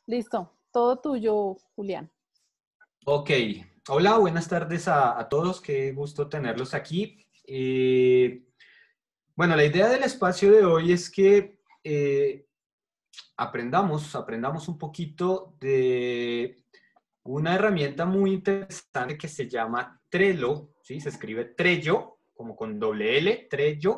Listo, todo tuyo, Julián. Ok, hola, buenas tardes a todos, qué gusto tenerlos aquí. Bueno, la idea del espacio de hoy es que aprendamos un poquito de una herramienta muy interesante que se llama Trello, ¿sí? Se escribe Trello, como con doble L, Trello,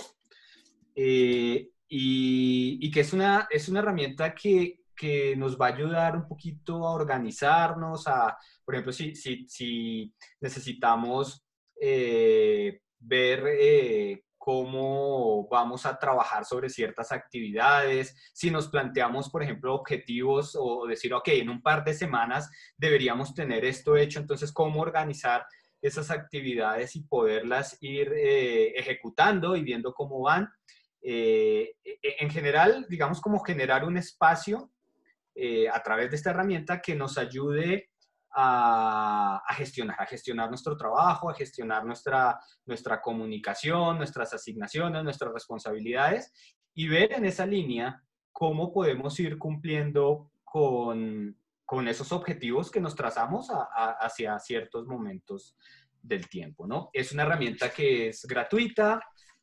y que es una herramienta que nos va a ayudar un poquito a organizarnos, por ejemplo, si necesitamos ver cómo vamos a trabajar sobre ciertas actividades, si nos planteamos, por ejemplo, objetivos o decir, ok, en un par de semanas deberíamos tener esto hecho, entonces, ¿cómo organizar esas actividades y poderlas ir ejecutando y viendo cómo van? En general, digamos, como generar un espacio a través de esta herramienta que nos ayude a gestionar nuestro trabajo, a gestionar nuestra comunicación, nuestras asignaciones, nuestras responsabilidades y ver en esa línea cómo podemos ir cumpliendo con esos objetivos que nos trazamos hacia ciertos momentos del tiempo, ¿no? Es una herramienta que es gratuita.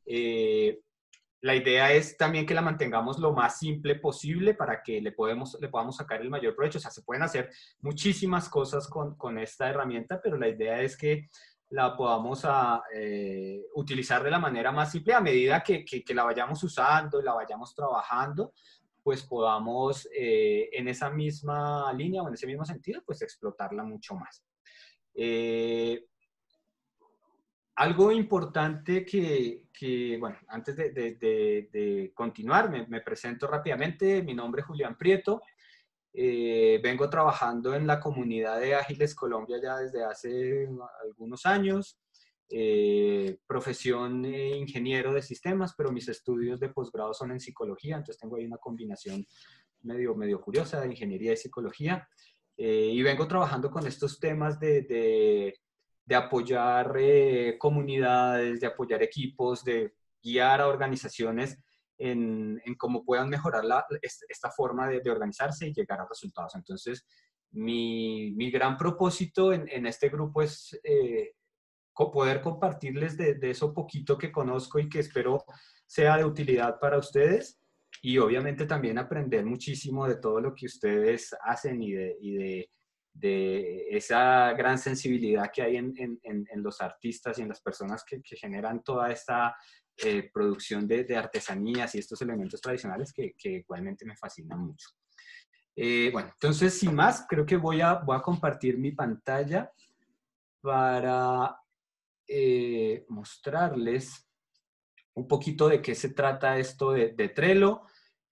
La idea es también que la mantengamos lo más simple posible para que le podamos sacar el mayor provecho. O sea, se pueden hacer muchísimas cosas con esta herramienta, pero la idea es que la podamos utilizar de la manera más simple a medida que la vayamos usando y la vayamos trabajando, pues podamos en esa misma línea o en ese mismo sentido, pues explotarla mucho más. Eh, Algo importante bueno, antes de continuar, me presento rápidamente. Mi nombre es Julián Prieto. Vengo trabajando en la comunidad de Ágiles Colombia ya desde hace algunos años. Profesión ingeniero de sistemas, pero mis estudios de posgrado son en psicología, entonces tengo ahí una combinación medio curiosa de ingeniería y psicología. Y vengo trabajando con estos temas de apoyar comunidades, de apoyar equipos, de guiar a organizaciones en cómo puedan mejorar esta forma de organizarse y llegar a resultados. Entonces, mi gran propósito en este grupo es poder compartirles de eso poquito que conozco y que espero sea de utilidad para ustedes y obviamente también aprender muchísimo de todo lo que ustedes hacen de esa gran sensibilidad que hay en los artistas y en las personas que generan toda esta producción de artesanías y estos elementos tradicionales que igualmente me fascinan mucho. Bueno, entonces, sin más, creo que voy a compartir mi pantalla para mostrarles un poquito de qué se trata esto de Trello,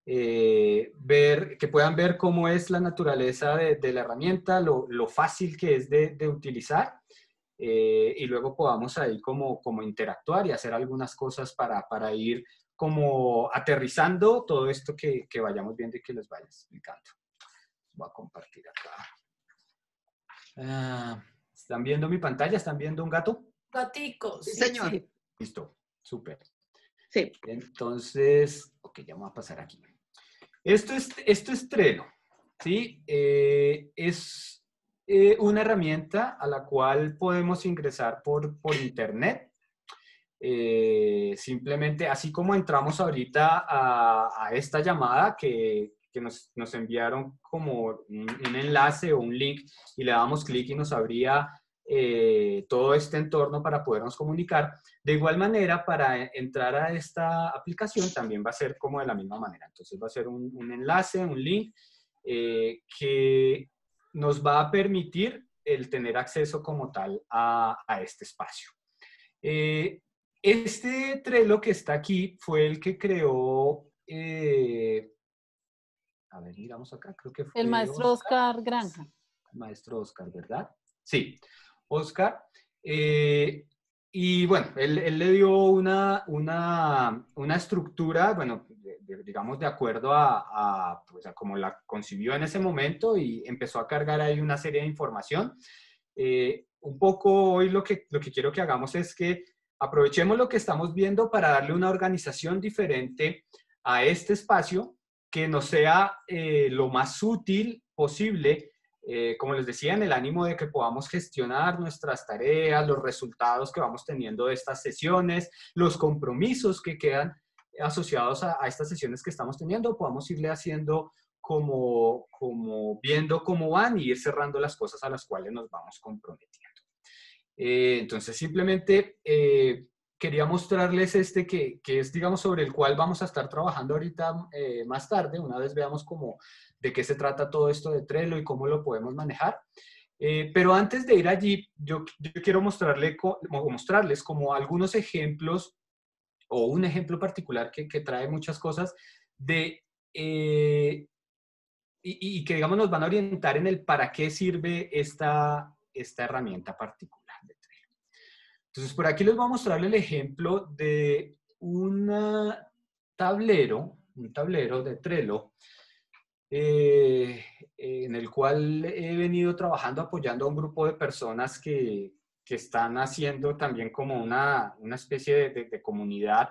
que puedan ver cómo es la naturaleza de la herramienta, lo fácil que es de utilizar, y luego podamos ahí como interactuar y hacer algunas cosas para ir como aterrizando todo esto que vayamos viendo y que les vaya explicando. Voy a compartir acá. ¿Están viendo mi pantalla? ¿Están viendo un gato? Gatico, Sí, sí, señor. sí. Listo, súper. Sí. Entonces, ok, ya vamos a pasar aquí. Esto es Trello, ¿sí? Es una herramienta a la cual podemos ingresar por internet. Simplemente, así como entramos ahorita a esta llamada que nos enviaron como un enlace o un link y le damos clic y nos abría todo este entorno para podernos comunicar. De igual manera, para entrar a esta aplicación también va a ser como de la misma manera. Entonces va a ser un enlace, un link que nos va a permitir el tener acceso como tal a este espacio. Este Trello que está aquí fue el que creó, a ver, miramos acá, creo que El fue maestro Oscar. Oscar Granja. Maestro Oscar, ¿verdad? Sí, Oscar. Y bueno, él le dio una estructura, bueno, digamos, de acuerdo pues, a cómo la concibió en ese momento y empezó a cargar ahí una serie de información. Un poco hoy lo que quiero que hagamos es que aprovechemos lo que estamos viendo para darle una organización diferente a este espacio que nos sea lo más útil posible, como les decía, en el ánimo de que podamos gestionar nuestras tareas, los resultados que vamos teniendo de estas sesiones, los compromisos que quedan asociados a estas sesiones que estamos teniendo, podamos irle haciendo como viendo cómo van y ir cerrando las cosas a las cuales nos vamos comprometiendo. Entonces, simplemente quería mostrarles que es, digamos, sobre el cual vamos a estar trabajando ahorita más tarde, una vez veamos cómo, de qué se trata todo esto de Trello y cómo lo podemos manejar. Pero antes de ir allí, yo quiero mostrarles como algunos ejemplos o un ejemplo particular que trae muchas cosas de... y que, digamos, nos van a orientar en el para qué sirve esta herramienta particular de Trello. Entonces, por aquí les voy a mostrar el ejemplo de un tablero de Trello, en el cual he venido trabajando apoyando a un grupo de personas que están haciendo también como una especie de comunidad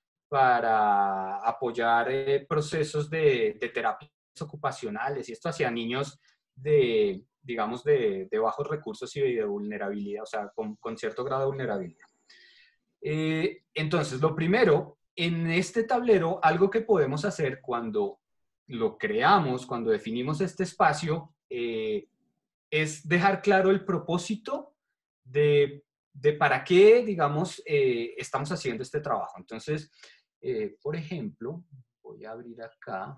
para apoyar procesos de terapias ocupacionales y esto hacia niños digamos, de bajos recursos y de vulnerabilidad, o sea, con cierto grado de vulnerabilidad. Entonces, lo primero, en este tablero, algo que podemos hacer cuando lo creamos, cuando definimos este espacio, es dejar claro el propósito de para qué, digamos, estamos haciendo este trabajo. Entonces, por ejemplo, voy a abrir acá,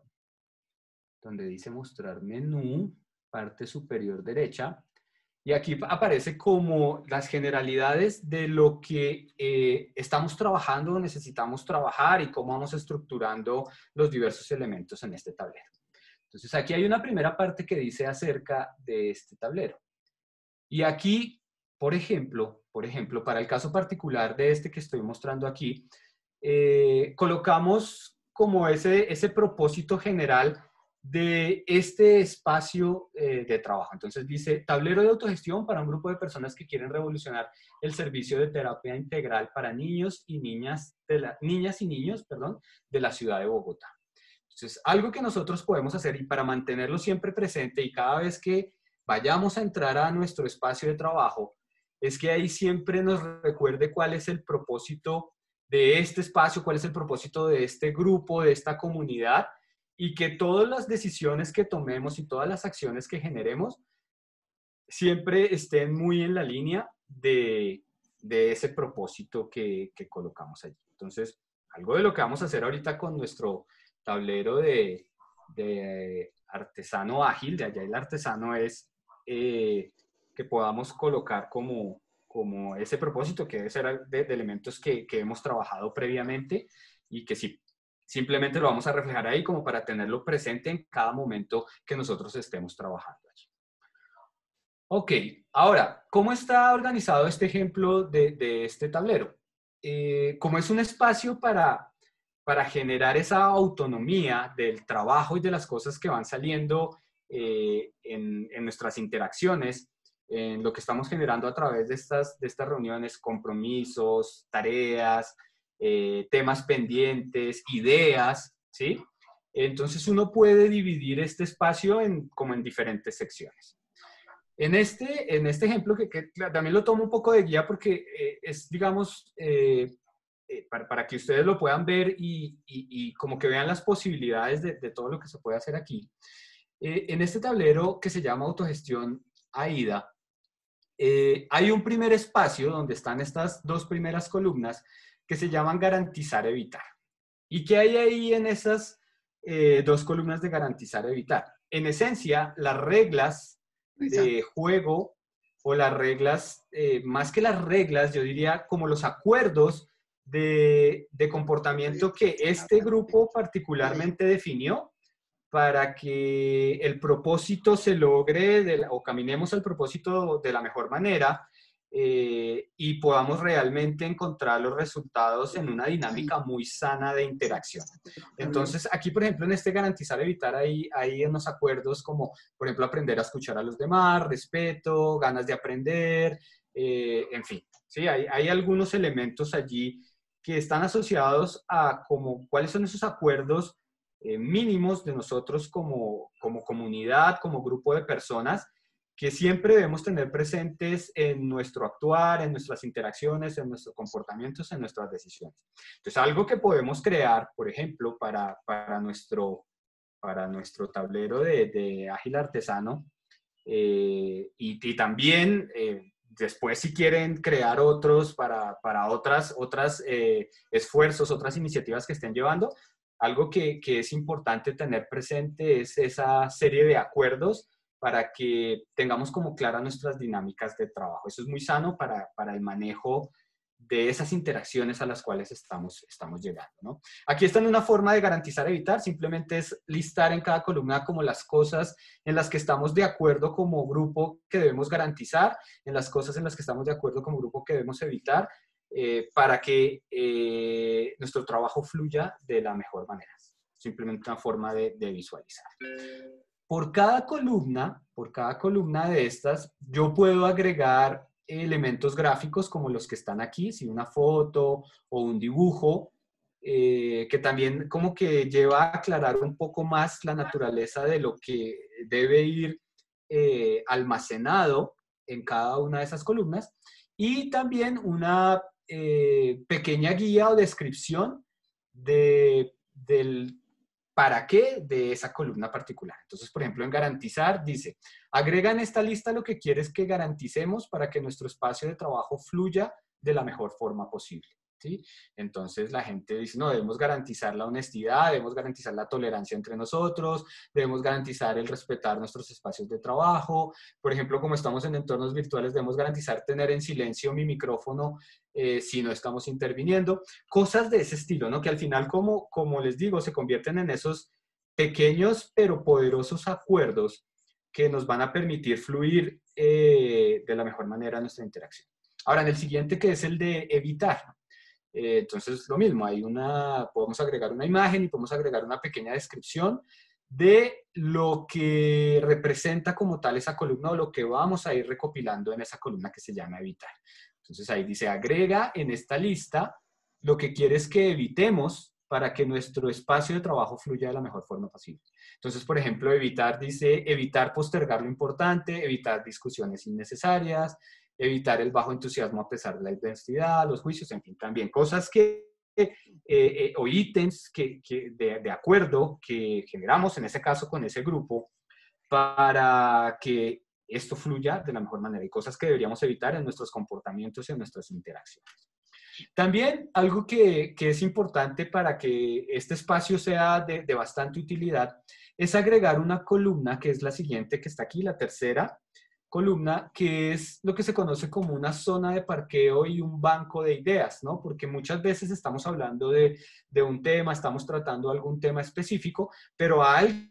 donde dice mostrar menú, parte superior derecha, y aquí aparece como las generalidades de lo que estamos trabajando o necesitamos trabajar y cómo vamos estructurando los diversos elementos en este tablero. Entonces, aquí hay una primera parte que dice acerca de este tablero. Y aquí, por ejemplo, para el caso particular de este que estoy mostrando aquí, colocamos como ese propósito general de este espacio de trabajo. Entonces dice, tablero de autogestión para un grupo de personas que quieren revolucionar el servicio de terapia integral para niños y niñas, niñas y niños, perdón, de la ciudad de Bogotá. Entonces, algo que nosotros podemos hacer y para mantenerlo siempre presente y cada vez que vayamos a entrar a nuestro espacio de trabajo, es que ahí siempre nos recuerde cuál es el propósito de este espacio, cuál es el propósito de este grupo, de esta comunidad, y que todas las decisiones que tomemos y todas las acciones que generemos siempre estén muy en la línea de ese propósito que colocamos allí. Entonces, algo de lo que vamos a hacer ahorita con nuestro tablero de artesano ágil, de allá el artesano, es que podamos colocar como ese propósito que debe ser de elementos que hemos trabajado previamente y que sí, simplemente lo vamos a reflejar ahí como para tenerlo presente en cada momento que nosotros estemos trabajando allí. Ok, ahora, ¿cómo está organizado este ejemplo de este tablero? Como es un espacio para generar esa autonomía del trabajo y de las cosas que van saliendo en nuestras interacciones, en lo que estamos generando a través de estas reuniones, compromisos, tareas, temas pendientes, ideas, ¿sí? Entonces uno puede dividir este espacio como en diferentes secciones. En este ejemplo, que también lo tomo un poco de guía porque es, digamos, para que ustedes lo puedan ver y como que vean las posibilidades de todo lo que se puede hacer aquí. En este tablero que se llama Autogestión AIDA, hay un primer espacio donde están estas dos primeras columnas que se llaman Garantizar, Evitar. ¿Y qué hay ahí en esas dos columnas de Garantizar, Evitar? En esencia, las reglas de juego o las reglas, más que las reglas, yo diría como los acuerdos de comportamiento que este grupo particularmente definió para que el propósito se logre o caminemos al propósito de la mejor manera y podamos realmente encontrar los resultados en una dinámica muy sana de interacción. Entonces, aquí, por ejemplo, en este garantizar, evitar, hay unos acuerdos como, por ejemplo, aprender a escuchar a los demás, respeto, ganas de aprender, en fin. ¿Sí? Hay algunos elementos allí que están asociados a como, cuáles son esos acuerdos mínimos de nosotros como comunidad, como grupo de personas, que siempre debemos tener presentes en nuestro actuar, en nuestras interacciones, en nuestros comportamientos, en nuestras decisiones. Entonces, algo que podemos crear, por ejemplo, para nuestro tablero de ágil artesano, y también después si quieren crear otros para otras esfuerzos, otras iniciativas que estén llevando, algo que es importante tener presente es esa serie de acuerdos para que tengamos como claras nuestras dinámicas de trabajo. Eso es muy sano para el manejo de esas interacciones a las cuales estamos llegando, ¿no? Aquí está en una forma de garantizar evitar, simplemente es listar en cada columna como las cosas en las que estamos de acuerdo como grupo que debemos garantizar, en las cosas en las que estamos de acuerdo como grupo que debemos evitar, para que nuestro trabajo fluya de la mejor manera. Simplemente una forma de visualizar. Por cada columna de estas, yo puedo agregar elementos gráficos como los que están aquí, si una foto o un dibujo, que también como que lleva a aclarar un poco más la naturaleza de lo que debe ir almacenado en cada una de esas columnas, y también una pequeña guía o descripción del para qué de esa columna particular. Entonces, por ejemplo, en garantizar dice, agrega en esta lista lo que quieres que garanticemos para que nuestro espacio de trabajo fluya de la mejor forma posible, ¿sí? Entonces la gente dice, no, debemos garantizar la honestidad, debemos garantizar la tolerancia entre nosotros, debemos garantizar el respetar nuestros espacios de trabajo. Por ejemplo, como estamos en entornos virtuales, debemos garantizar tener en silencio mi micrófono si no estamos interviniendo. Cosas de ese estilo, ¿no? Que al final, como les digo, se convierten en esos pequeños pero poderosos acuerdos que nos van a permitir fluir de la mejor manera nuestra interacción. Ahora, en el siguiente, que es el de evitar. Entonces, lo mismo, podemos agregar una imagen y podemos agregar una pequeña descripción de lo que representa como tal esa columna o lo que vamos a ir recopilando en esa columna que se llama evitar. Entonces ahí dice, agrega en esta lista lo que quieres que evitemos para que nuestro espacio de trabajo fluya de la mejor forma posible. Entonces, por ejemplo, evitar dice, evitar postergar lo importante, evitar discusiones innecesarias, evitar el bajo entusiasmo a pesar de la intensidad, los juicios, en fin, también cosas o ítems de acuerdo que generamos en ese caso con ese grupo para que esto fluya de la mejor manera y cosas que deberíamos evitar en nuestros comportamientos y en nuestras interacciones. También algo que es importante para que este espacio sea de bastante utilidad es agregar una columna que es la siguiente que está aquí, la tercera columna, que es lo que se conoce como una zona de parqueo y un banco de ideas, ¿no? Porque muchas veces estamos hablando de un tema, estamos tratando algún tema específico, pero a alguien,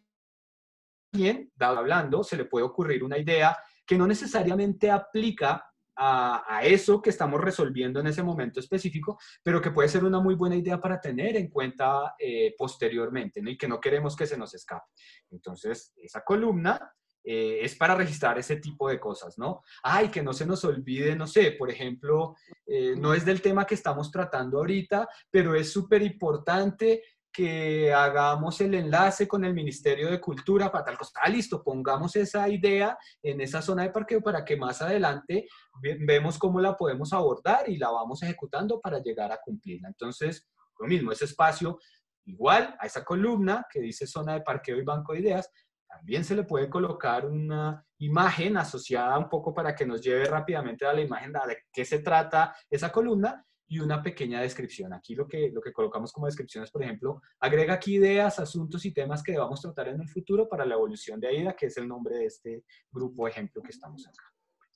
hablando, se le puede ocurrir una idea que no necesariamente aplica a eso que estamos resolviendo en ese momento específico, pero que puede ser una muy buena idea para tener en cuenta posteriormente, ¿no? Y que no queremos que se nos escape. Entonces, esa columna es para registrar ese tipo de cosas, ¿no? Ay, que no se nos olvide, no sé, por ejemplo, no es del tema que estamos tratando ahorita, pero es súper importante que hagamos el enlace con el Ministerio de Cultura para tal cosa. Ah, listo, pongamos esa idea en esa zona de parqueo para que más adelante vemos cómo la podemos abordar y la vamos ejecutando para llegar a cumplirla. Entonces, lo mismo, ese espacio, igual a esa columna que dice zona de parqueo y banco de ideas, también se le puede colocar una imagen asociada un poco para que nos lleve rápidamente a la imagen de qué se trata esa columna y una pequeña descripción. Aquí lo que colocamos como descripción es, por ejemplo, agrega aquí ideas, asuntos y temas que debamos tratar en el futuro para la evolución de AIDA, que es el nombre de este grupo ejemplo que estamos acá.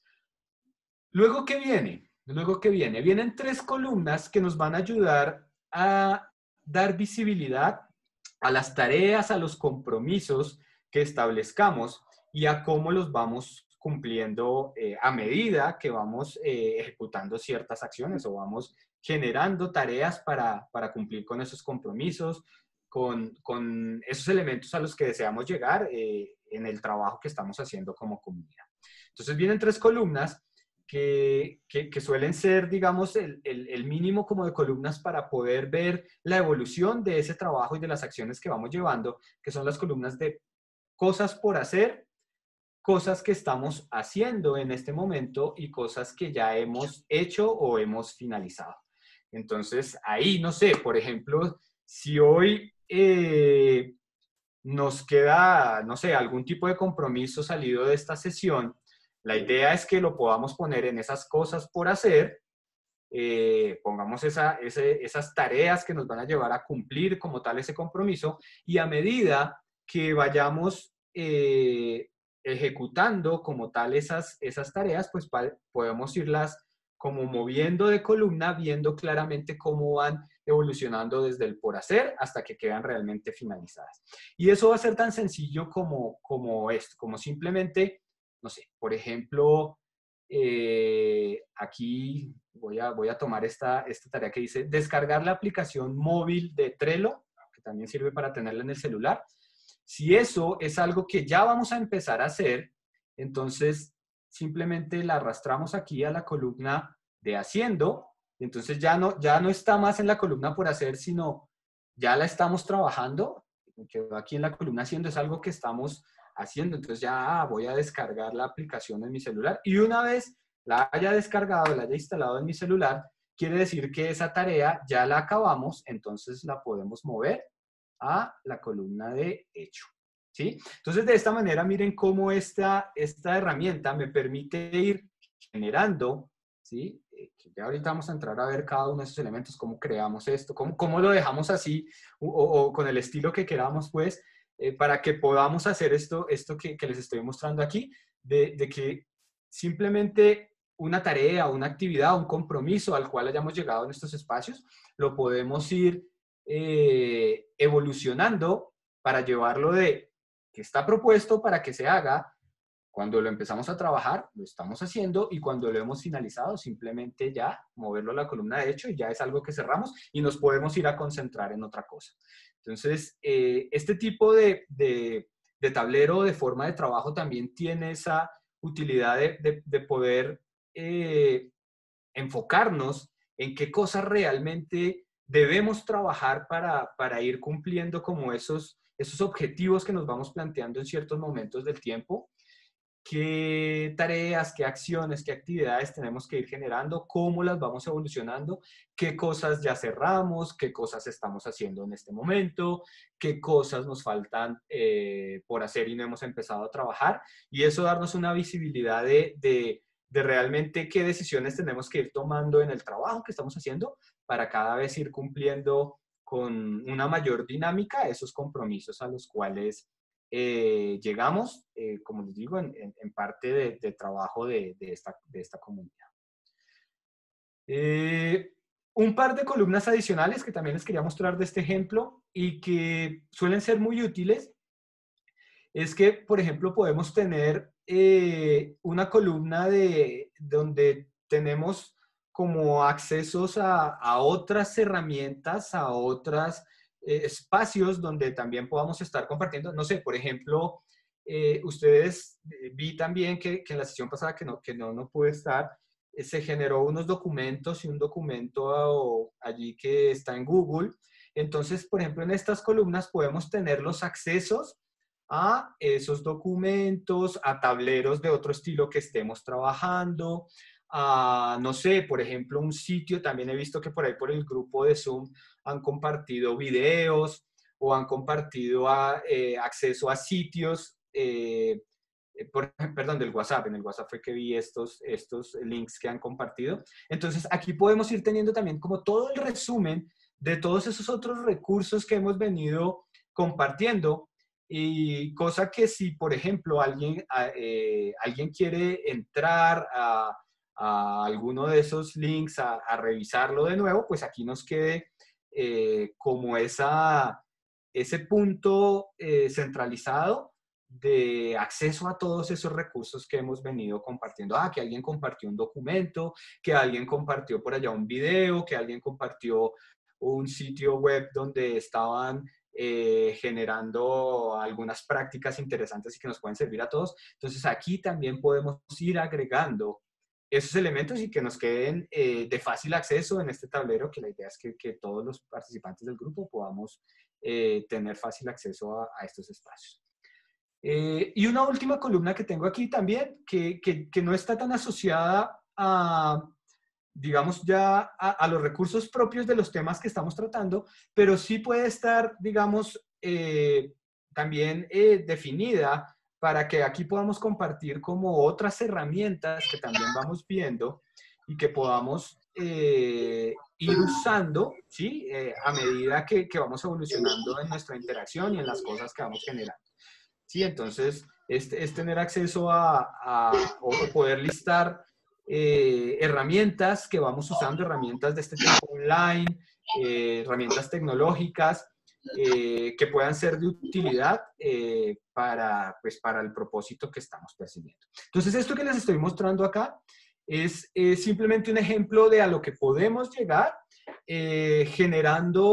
Luego, ¿qué viene? Vienen 3 columnas que nos van a ayudar a dar visibilidad a las tareas, a los compromisos que establezcamos y a cómo los vamos cumpliendo a medida que vamos ejecutando ciertas acciones o vamos generando tareas para cumplir con esos compromisos, con esos elementos a los que deseamos llegar en el trabajo que estamos haciendo como comunidad. Entonces vienen 3 columnas que suelen ser, digamos, el mínimo como de columnas para poder ver la evolución de ese trabajo y de las acciones que vamos llevando, que son las columnas de cosas por hacer, cosas que estamos haciendo en este momento y cosas que ya hemos hecho o hemos finalizado. Entonces, ahí, no sé, por ejemplo, si hoy nos queda, no sé, algún tipo de compromiso salido de esta sesión, la idea es que lo podamos poner en esas cosas por hacer, pongamos esas tareas que nos van a llevar a cumplir como tal ese compromiso y a medida que vayamos ejecutando como tal esas tareas, pues podemos irlas como moviendo de columna, viendo claramente cómo van evolucionando desde el por hacer hasta que quedan realmente finalizadas. Y eso va a ser tan sencillo como esto, como simplemente, no sé, por ejemplo, aquí voy a tomar esta tarea que dice descargar la aplicación móvil de Trello, que también sirve para tenerla en el celular. Si eso es algo que ya vamos a empezar a hacer, entonces simplemente la arrastramos aquí a la columna de haciendo, entonces ya no está más en la columna por hacer, sino ya la estamos trabajando, quedó aquí en la columna haciendo, es algo que estamos haciendo, entonces ya voy a descargar la aplicación en mi celular y una vez la haya descargado, la haya instalado en mi celular, quiere decir que esa tarea ya la acabamos, entonces la podemos mover a la columna de hecho. ¿Sí? Entonces, de esta manera, miren cómo esta herramienta me permite ir generando, ¿sí? Que ya ahorita vamos a entrar a ver cada uno de esos elementos, cómo creamos esto, cómo lo dejamos así, o con el estilo que queramos, pues, para que podamos hacer esto que les estoy mostrando aquí, de que simplemente una tarea, una actividad, un compromiso al cual hayamos llegado en estos espacios, lo podemos ir evolucionando para llevarlo de que está propuesto para que se haga, cuando lo empezamos a trabajar, lo estamos haciendo y cuando lo hemos finalizado, simplemente ya moverlo a la columna de hecho y ya es algo que cerramos y nos podemos ir a concentrar en otra cosa. Entonces, este tipo de tablero de forma de trabajo también tiene esa utilidad de poder enfocarnos en qué cosas realmente debemos trabajar para ir cumpliendo como esos objetivos que nos vamos planteando en ciertos momentos del tiempo, qué tareas, qué acciones, qué actividades tenemos que ir generando, cómo las vamos evolucionando, qué cosas ya cerramos, qué cosas estamos haciendo en este momento, qué cosas nos faltan por hacer y no hemos empezado a trabajar, y eso darnos una visibilidad de realmente qué decisiones tenemos que ir tomando en el trabajo que estamos haciendo para cada vez ir cumpliendo con una mayor dinámica esos compromisos a los cuales llegamos, como les digo, en parte de trabajo de esta comunidad. Un par de columnas adicionales que también les quería mostrar de este ejemplo y que suelen ser muy útiles es que, por ejemplo, podemos tener una columna donde tenemos como accesos a otras herramientas, a otros espacios donde también podamos estar compartiendo. No sé, por ejemplo, ustedes vi también que en la sesión pasada no pude estar, se generó unos documentos y un documento allí que está en Google. Entonces, por ejemplo, en estas columnas podemos tener los accesos a esos documentos, a tableros de otro estilo que estemos trabajando, a, no sé, por ejemplo, un sitio, también he visto que por ahí por el grupo de Zoom han compartido videos o han compartido acceso a sitios, perdón, del WhatsApp, en el WhatsApp fue que vi estos links que han compartido. Entonces, aquí podemos ir teniendo también como todo el resumen de todos esos otros recursos que hemos venido compartiendo. Y cosa que si, por ejemplo, alguien quiere entrar a alguno de esos links a revisarlo de nuevo, pues aquí nos quede como ese punto centralizado de acceso a todos esos recursos que hemos venido compartiendo. Que alguien compartió un documento, que alguien compartió por allá un video, que alguien compartió un sitio web donde estaban generando algunas prácticas interesantes y que nos pueden servir a todos. Entonces aquí también podemos ir agregando esos elementos y que nos queden de fácil acceso en este tablero, que la idea es que todos los participantes del grupo podamos tener fácil acceso a estos espacios. Y una última columna que tengo aquí también, que no está tan asociada a, digamos, ya a los recursos propios de los temas que estamos tratando, pero sí puede estar, digamos, también definida para que aquí podamos compartir como otras herramientas que también vamos viendo y que podamos ir usando, ¿sí? A medida que vamos evolucionando en nuestra interacción y en las cosas que vamos generando. ¿Sí? Entonces, es tener acceso o poder listar herramientas que vamos usando, herramientas de este tipo online, herramientas tecnológicas que puedan ser de utilidad pues, para el propósito que estamos persiguiendo. Entonces, esto que les estoy mostrando acá es simplemente un ejemplo de a lo que podemos llegar generando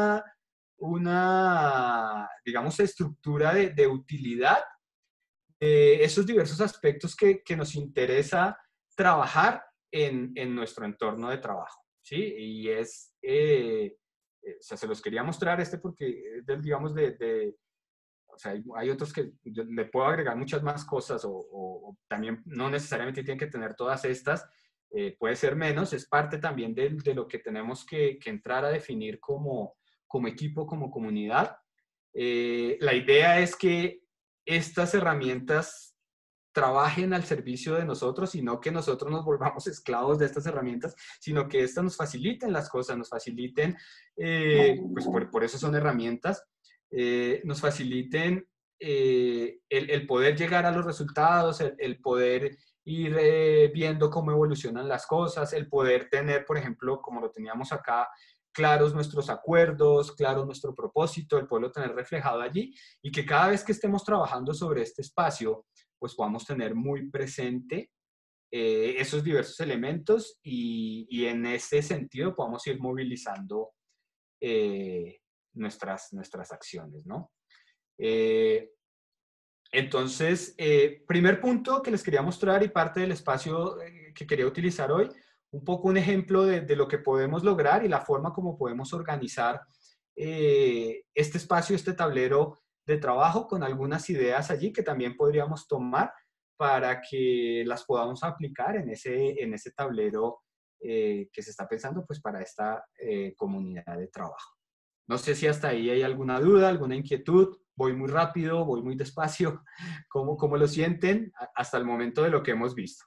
una, digamos, estructura de utilidad, esos diversos aspectos que nos interesa trabajar en nuestro entorno de trabajo, ¿sí? Y o sea, se los quería mostrar porque, digamos, o sea, hay otros que yo le puedo agregar muchas más cosas o también no necesariamente tienen que tener todas estas, puede ser menos, es parte también de lo que tenemos que entrar a definir como equipo, como comunidad. La idea es que estas herramientas trabajen al servicio de nosotros y no que nosotros nos volvamos esclavos de estas herramientas, sino que estas nos faciliten las cosas, nos faciliten, pues por eso son herramientas, nos faciliten el poder llegar a los resultados, el poder ir viendo cómo evolucionan las cosas, el poder tener, por ejemplo, como lo teníamos acá, claros nuestros acuerdos, claro nuestro propósito, el poderlo tener reflejado allí y que cada vez que estemos trabajando sobre este espacio, pues podamos tener muy presente esos diversos elementos y en ese sentido podamos ir movilizando nuestras acciones, ¿no? Entonces, primer punto que les quería mostrar y parte del espacio que quería utilizar hoy, un poco un ejemplo de lo que podemos lograr y la forma como podemos organizar este espacio, este tablero de trabajo con algunas ideas allí que también podríamos tomar para que las podamos aplicar en ese tablero que se está pensando pues para esta comunidad de trabajo. No sé si hasta ahí hay alguna duda, alguna inquietud. Voy muy rápido, voy muy despacio. ¿Cómo lo sienten hasta el momento de lo que hemos visto?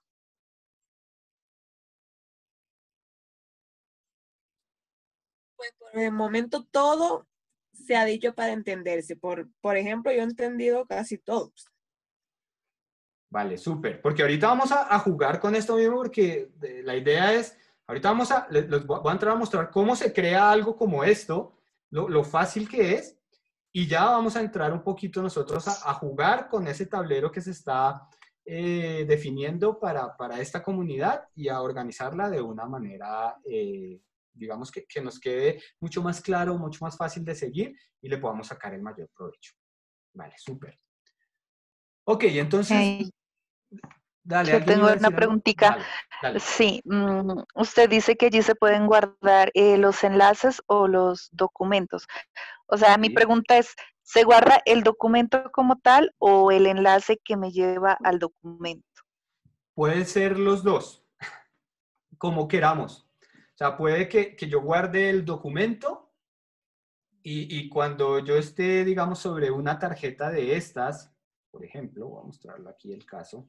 Pues por el momento todo se ha dicho para entenderse. Por ejemplo, yo he entendido casi todo. Vale, súper. Porque ahorita vamos a jugar con esto mismo porque la idea es, ahorita les voy a entrar a mostrar cómo se crea algo como esto, lo fácil que es, y ya vamos a entrar un poquito nosotros a jugar con ese tablero que se está definiendo para esta comunidad y a organizarla de una manera, digamos, que nos quede mucho más claro, mucho más fácil de seguir y le podamos sacar el mayor provecho. Vale, súper. Ok, entonces, Ok, dale, yo ¿alguien iba tengo a una decir algo? preguntita. Dale, dale. Sí, usted dice que allí se pueden guardar los enlaces o los documentos. O sea, mi Sí. pregunta es, ¿se guarda el documento como tal o el enlace que me lleva al documento? Puede ser los dos, como queramos. O sea, puede que yo guarde el documento y cuando yo esté, digamos, sobre una tarjeta de estas, por ejemplo, voy a mostrarlo aquí el caso,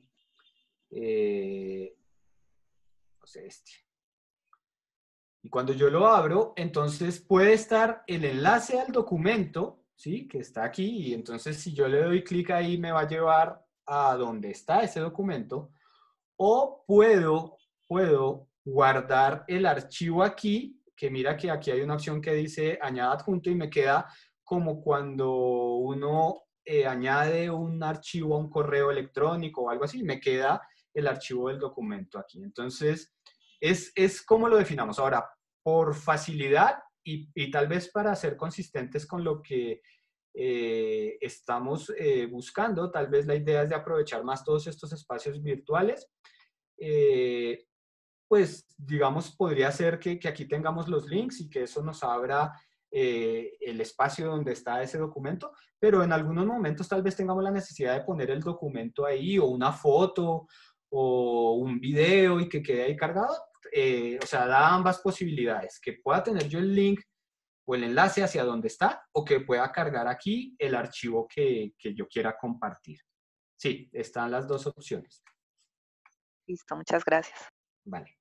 no sé, este. Y cuando yo lo abro, entonces puede estar el enlace al documento, ¿sí? Que está aquí, y entonces si yo le doy clic ahí me va a llevar a donde está ese documento, o puedo guardar el archivo aquí, que mira que aquí hay una opción que dice añada adjunto y me queda como cuando uno añade un archivo a un correo electrónico o algo así, me queda el archivo del documento aquí. Entonces, es como lo definamos. Ahora, por facilidad y tal vez para ser consistentes con lo que estamos buscando, tal vez la idea es de aprovechar más todos estos espacios virtuales. pues digamos, podría ser que aquí tengamos los links y que eso nos abra el espacio donde está ese documento, pero en algunos momentos tal vez tengamos la necesidad de poner el documento ahí, o una foto, o un video y que quede ahí cargado. O sea, da ambas posibilidades, que pueda tener yo el link o el enlace hacia donde está, o que pueda cargar aquí el archivo que yo quiera compartir. Sí, están las dos opciones. Listo, muchas gracias. Vale.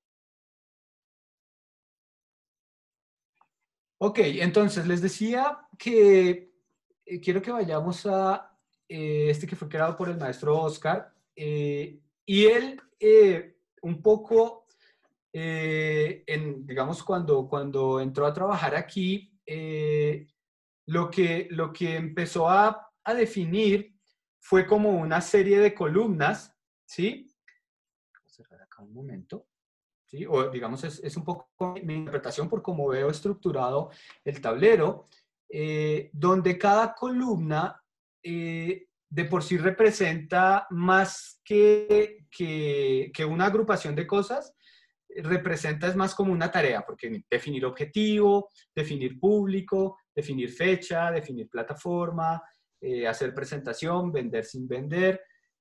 Ok, entonces les decía que quiero que vayamos a este que fue creado por el maestro Oscar, y él un poco, digamos, cuando entró a trabajar aquí, lo que empezó a definir fue como una serie de columnas, ¿sí? Voy a cerrar acá un momento. ¿Sí? O digamos, es un poco mi interpretación por cómo veo estructurado el tablero, donde cada columna de por sí representa más que una agrupación de cosas, representa es más como una tarea, porque definir objetivo, definir público, definir fecha, definir plataforma, hacer presentación, vender sin vender,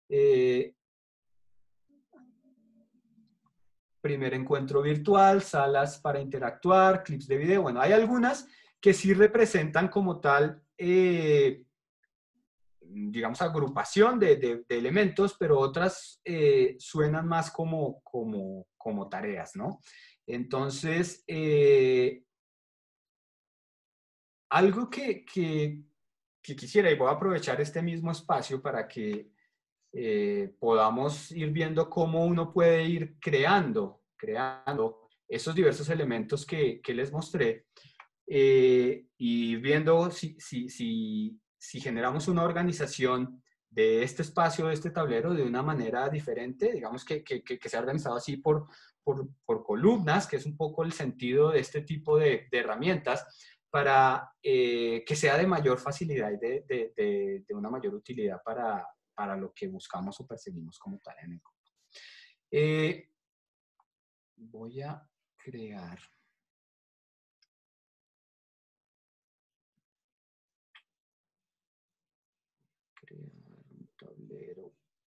primer encuentro virtual, salas para interactuar, clips de video. Bueno, hay algunas que sí representan como tal, digamos, agrupación de elementos, pero otras suenan más como tareas, ¿no? Entonces, algo que quisiera, y voy a aprovechar este mismo espacio para que podamos ir viendo cómo uno puede ir creando esos diversos elementos que les mostré, y viendo si generamos una organización de este espacio, de este tablero, de una manera diferente, digamos que sea organizado así por columnas, que es un poco el sentido de este tipo de herramientas, para que sea de mayor facilidad y de una mayor utilidad para lo que buscamos o perseguimos como tal en el grupo. Voy a crear un tablero.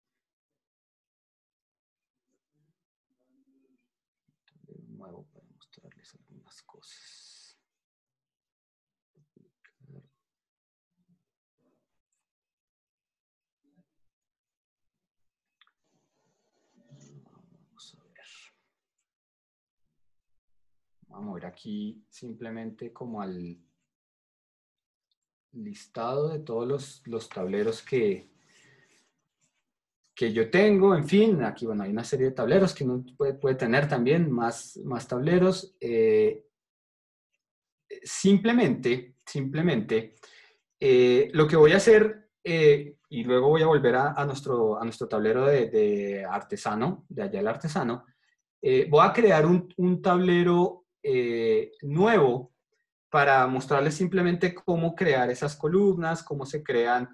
Nuevo para mostrarles algunas cosas. Vamos a ver. Vamos a ver aquí simplemente como al listado de todos los tableros que yo tengo. En fin, aquí bueno, hay una serie de tableros que uno puede tener también, más tableros. Simplemente, lo que voy a hacer, y luego voy a volver a nuestro tablero de artesano, de allá el artesano, voy a crear un tablero nuevo para mostrarles simplemente cómo crear esas columnas, cómo se crean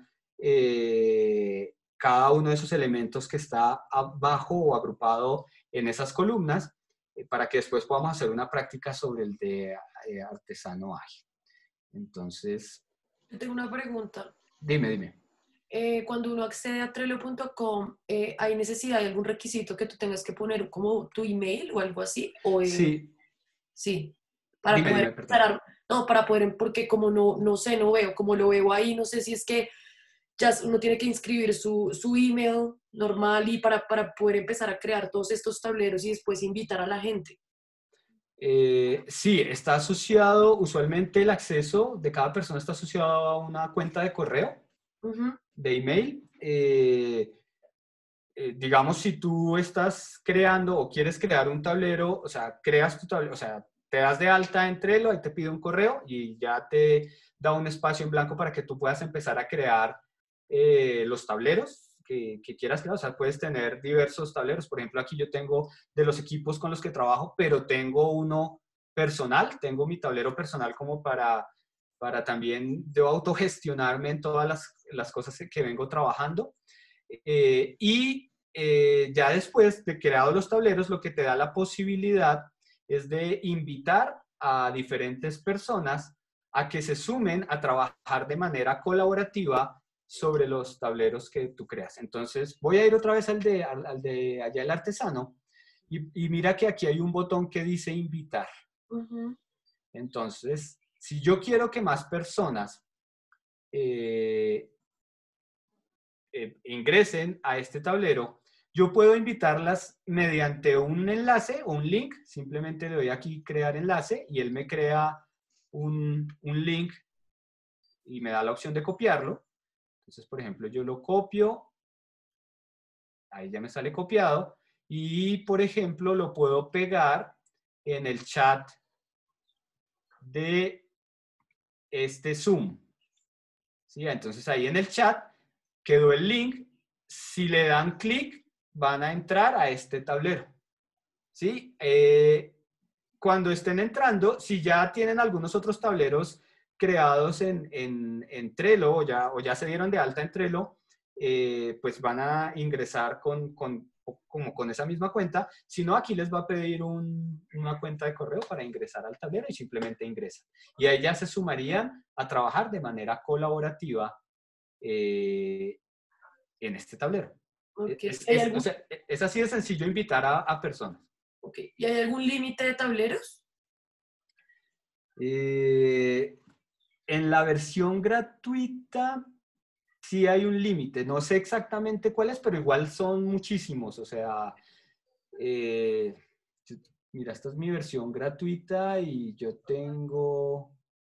cada uno de esos elementos que está abajo o agrupado en esas columnas, para que después podamos hacer una práctica sobre el de artesano ágil. Entonces... Yo tengo una pregunta. Dime. Cuando uno accede a Trello.com, ¿hay necesidad de algún requisito que tú tengas que poner como tu email o algo así? ¿O, sí. Sí. Para poder empezar, no, para poder, porque como no sé, no veo, como lo veo ahí, no sé si es que ya uno tiene que inscribir su email normal y para poder empezar a crear todos estos tableros y después invitar a la gente. Sí, está asociado, usualmente el acceso de cada persona está asociado a una cuenta de correo, de email. Digamos, si tú estás creando o quieres crear un tablero, o sea, creas tu tablero, o sea, te das de alta en Trello, ahí te pide un correo y ya te da un espacio en blanco para que tú puedas empezar a crear los tableros que quieras crear. O sea, puedes tener diversos tableros. Por ejemplo, aquí yo tengo de los equipos con los que trabajo, pero tengo uno personal, tengo mi tablero personal como para también yo autogestionarme en todas las cosas que vengo trabajando. Y ya después de creados los tableros, lo que te da la posibilidad es de invitar a diferentes personas a que se sumen a trabajar de manera colaborativa sobre los tableros que tú creas. Entonces, voy a ir otra vez al de allá el artesano, y mira que aquí hay un botón que dice invitar. Entonces, si yo quiero que más personas ingresen a este tablero, yo puedo invitarlas mediante un enlace o un link. Simplemente le doy aquí crear enlace y él me crea un link y me da la opción de copiarlo. Entonces, por ejemplo, yo lo copio, ahí ya me sale copiado, y por ejemplo lo puedo pegar en el chat de este Zoom. ¿Sí? Entonces ahí en el chat quedó el link. Si le dan clic, van a entrar a este tablero. ¿Sí? Cuando estén entrando, si ya tienen algunos otros tableros creados en Trello o ya se dieron de alta en Trello, pues van a ingresar con esa misma cuenta. Si no, aquí les va a pedir una cuenta de correo para ingresar al tablero y simplemente ingresan. Y ahí ya se sumarían a trabajar de manera colaborativa en este tablero. Okay. O sea, es así de sencillo invitar a personas. Okay. ¿Y hay algún límite de tableros? En la versión gratuita sí hay un límite. No sé exactamente cuál es, pero igual son muchísimos. O sea, mira, esta es mi versión gratuita y yo tengo...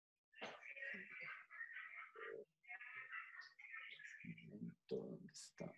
¿Dónde está?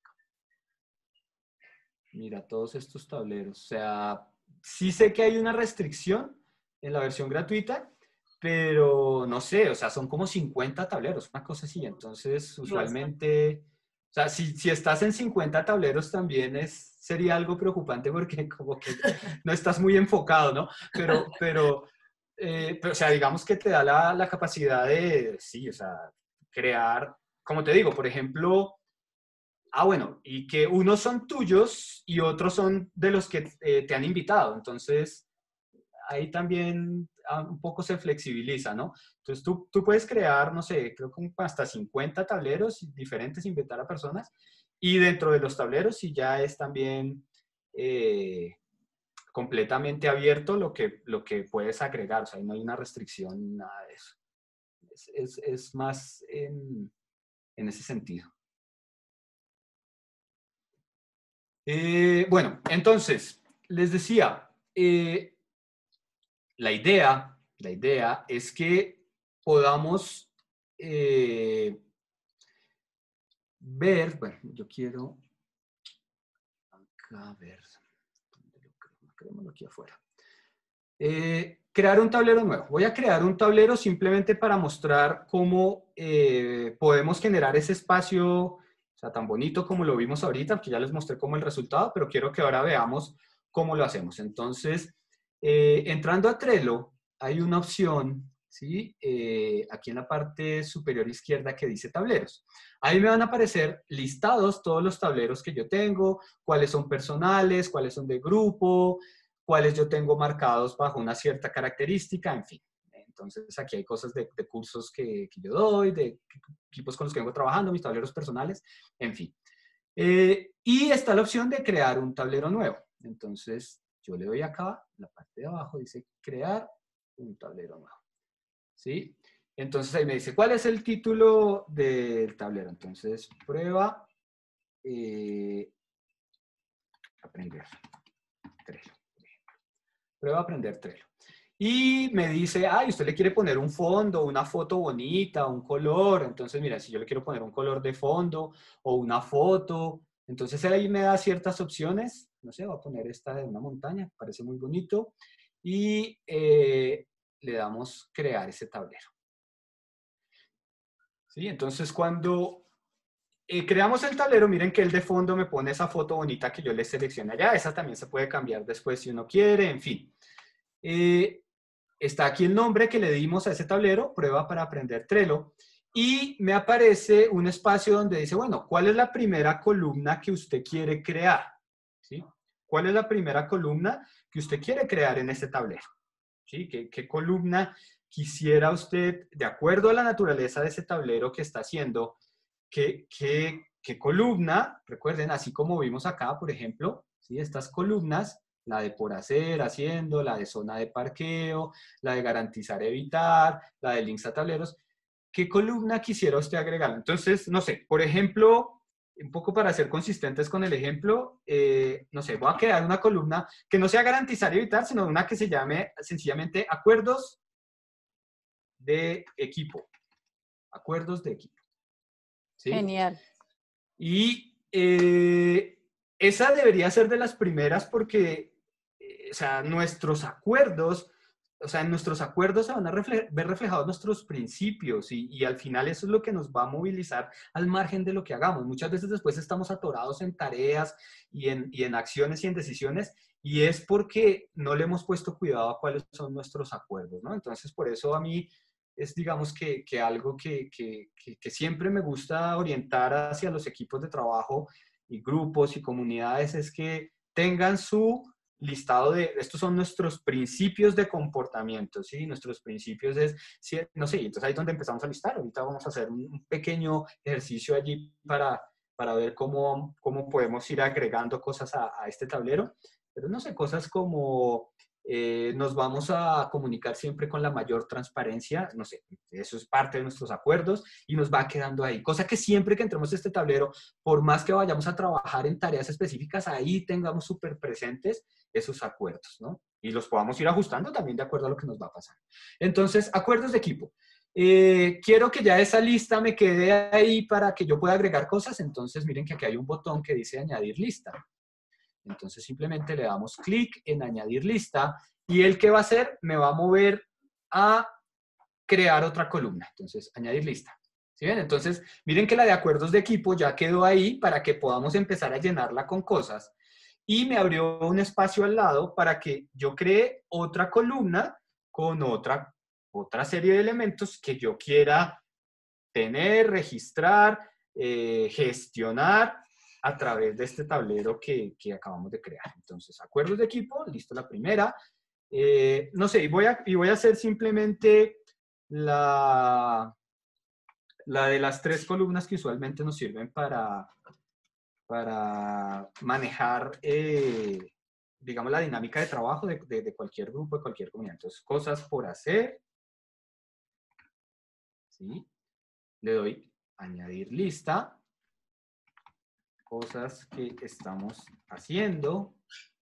Mira, todos estos tableros. O sea, sí sé que hay una restricción en la versión gratuita, pero no sé, o sea, son como 50 tableros, una cosa así. Entonces, usualmente, o sea, si estás en 50 tableros también sería algo preocupante porque como que no estás muy enfocado, ¿no? Pero o sea, digamos que te da la capacidad de, sí, o sea, crear, como te digo, por ejemplo, bueno, y que unos son tuyos y otros son de los que te han invitado. Entonces, ahí también un poco se flexibiliza, ¿no? Entonces, tú puedes crear, no sé, creo que hasta 50 tableros diferentes, invitar a personas. Y dentro de los tableros, sí ya es también completamente abierto lo que puedes agregar. O sea, ahí no hay una restricción, nada de eso. Es más en ese sentido. Bueno, entonces, les decía, la idea es que podamos ver, bueno, yo quiero acá ver, creémoslo aquí afuera. Crear un tablero nuevo. Voy a crear un tablero simplemente para mostrar cómo podemos generar ese espacio, o sea, tan bonito como lo vimos ahorita, porque ya les mostré como el resultado, pero quiero que ahora veamos cómo lo hacemos. Entonces, entrando a Trello, hay una opción, ¿sí? Aquí en la parte superior izquierda que dice tableros. Ahí me van a aparecer listados todos los tableros que yo tengo, cuáles son personales, cuáles son de grupo, cuáles yo tengo marcados bajo una cierta característica, en fin. Entonces, aquí hay cosas de cursos que yo doy, de equipos con los que vengo trabajando, mis tableros personales, en fin. Y está la opción de crear un tablero nuevo. Entonces, yo le doy acá, la parte de abajo dice crear un tablero nuevo. ¿Sí? Entonces, ahí me dice, ¿cuál es el título del tablero? Entonces, prueba aprender Trello. Prueba a aprender Trello. Y me dice, usted le quiere poner un fondo, una foto bonita, un color. Entonces, mira, si yo le quiero poner un color de fondo o una foto, entonces ahí me da ciertas opciones. No sé, voy a poner esta de una montaña, parece muy bonito. Y le damos crear ese tablero. ¿Sí? Entonces, cuando creamos el tablero, miren que el de fondo me pone esa foto bonita que yo le seleccioné allá. Esa también se puede cambiar después si uno quiere, en fin. Está aquí el nombre que le dimos a ese tablero, prueba para aprender Trello. y me aparece un espacio donde dice, bueno, ¿cuál es la primera columna que usted quiere crear? ¿Sí? ¿Cuál es la primera columna que usted quiere crear en este tablero? ¿Sí? ¿Qué columna quisiera usted, de acuerdo a la naturaleza de ese tablero que está haciendo, qué columna, recuerden, así como vimos acá, por ejemplo, ¿sí? Estas columnas, la de por hacer, haciendo, la de zona de parqueo, la de garantizar, evitar, la de links a tableros, ¿qué columna quisiera usted agregar? Entonces, no sé, por ejemplo, un poco para ser consistentes con el ejemplo, no sé, voy a crear una columna que no sea garantizar y evitar, sino una que se llame sencillamente acuerdos de equipo. Acuerdos de equipo. ¿Sí? Genial. Y esa debería ser de las primeras porque, o sea, nuestros acuerdos, o sea, en nuestros acuerdos se van a ver reflejados nuestros principios y al final eso es lo que nos va a movilizar al margen de lo que hagamos. Muchas veces después estamos atorados en tareas y en acciones y en decisiones y es porque no le hemos puesto cuidado a cuáles son nuestros acuerdos, ¿no? Entonces, por eso a mí es, digamos, que algo que siempre me gusta orientar hacia los equipos de trabajo y grupos y comunidades es que tengan su listado de, estos son nuestros principios de comportamiento, ¿sí? Nuestros principios es, no sé, entonces ahí es donde empezamos a listar. Ahorita vamos a hacer un pequeño ejercicio allí para ver cómo podemos ir agregando cosas a este tablero. Pero no sé, cosas como nos vamos a comunicar siempre con la mayor transparencia, no sé, eso es parte de nuestros acuerdos y nos va quedando ahí. Cosa que siempre que entremos a este tablero, por más que vayamos a trabajar en tareas específicas, ahí tengamos súper presentes esos acuerdos, ¿no? Y los podamos ir ajustando también de acuerdo a lo que nos va a pasar. Entonces, acuerdos de equipo. Quiero que ya esa lista me quede ahí para que yo pueda agregar cosas, entonces miren que aquí hay un botón que dice añadir lista. Entonces simplemente le damos clic en añadir lista y el que va a hacer me va a mover a crear otra columna. Entonces añadir lista. ¿Sí ven? Entonces miren que la de acuerdos de equipo ya quedó ahí para que podamos empezar a llenarla con cosas y me abrió un espacio al lado para que yo cree otra columna con otra serie de elementos que yo quiera tener, registrar, gestionar a través de este tablero que acabamos de crear. Entonces, acuerdos de equipo, listo la primera. No sé, y voy a hacer simplemente la de las 3 columnas que usualmente nos sirven para manejar, digamos, la dinámica de trabajo de cualquier grupo, de cualquier comunidad. Entonces, cosas por hacer. ¿Sí? Le doy añadir lista. Cosas que estamos haciendo,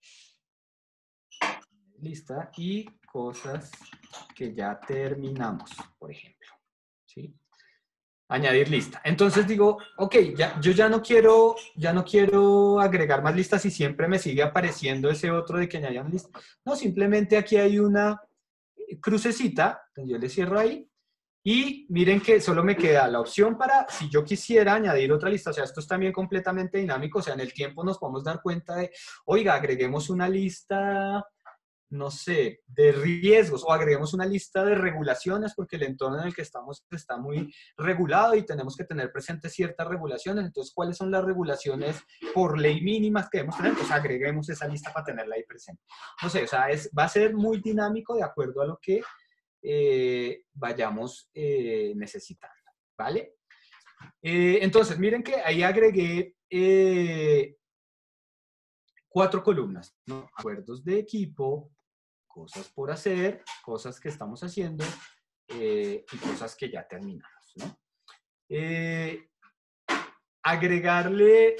lista, y cosas que ya terminamos, por ejemplo, ¿sí? Añadir lista. Entonces digo, ok, yo ya no quiero agregar más listas y siempre me sigue apareciendo ese otro de que añadan lista. No, simplemente aquí hay una crucecita, entonces yo le cierro ahí. Y miren que solo me queda la opción para, si yo quisiera añadir otra lista, o sea, esto es también completamente dinámico, o sea, en el tiempo nos podemos dar cuenta de, oiga, agreguemos una lista, no sé, de riesgos, o agreguemos una lista de regulaciones, porque el entorno en el que estamos está muy regulado y tenemos que tener presentes ciertas regulaciones. Entonces, ¿cuáles son las regulaciones por ley mínimas que debemos tener? Pues agreguemos esa lista para tenerla ahí presente. No sé, o sea, va a ser muy dinámico de acuerdo a lo que vayamos necesitando, ¿vale? Entonces, miren que ahí agregué 4 columnas, ¿no? Acuerdos de equipo, cosas por hacer, cosas que estamos haciendo y cosas que ya terminamos, ¿no? Agregarle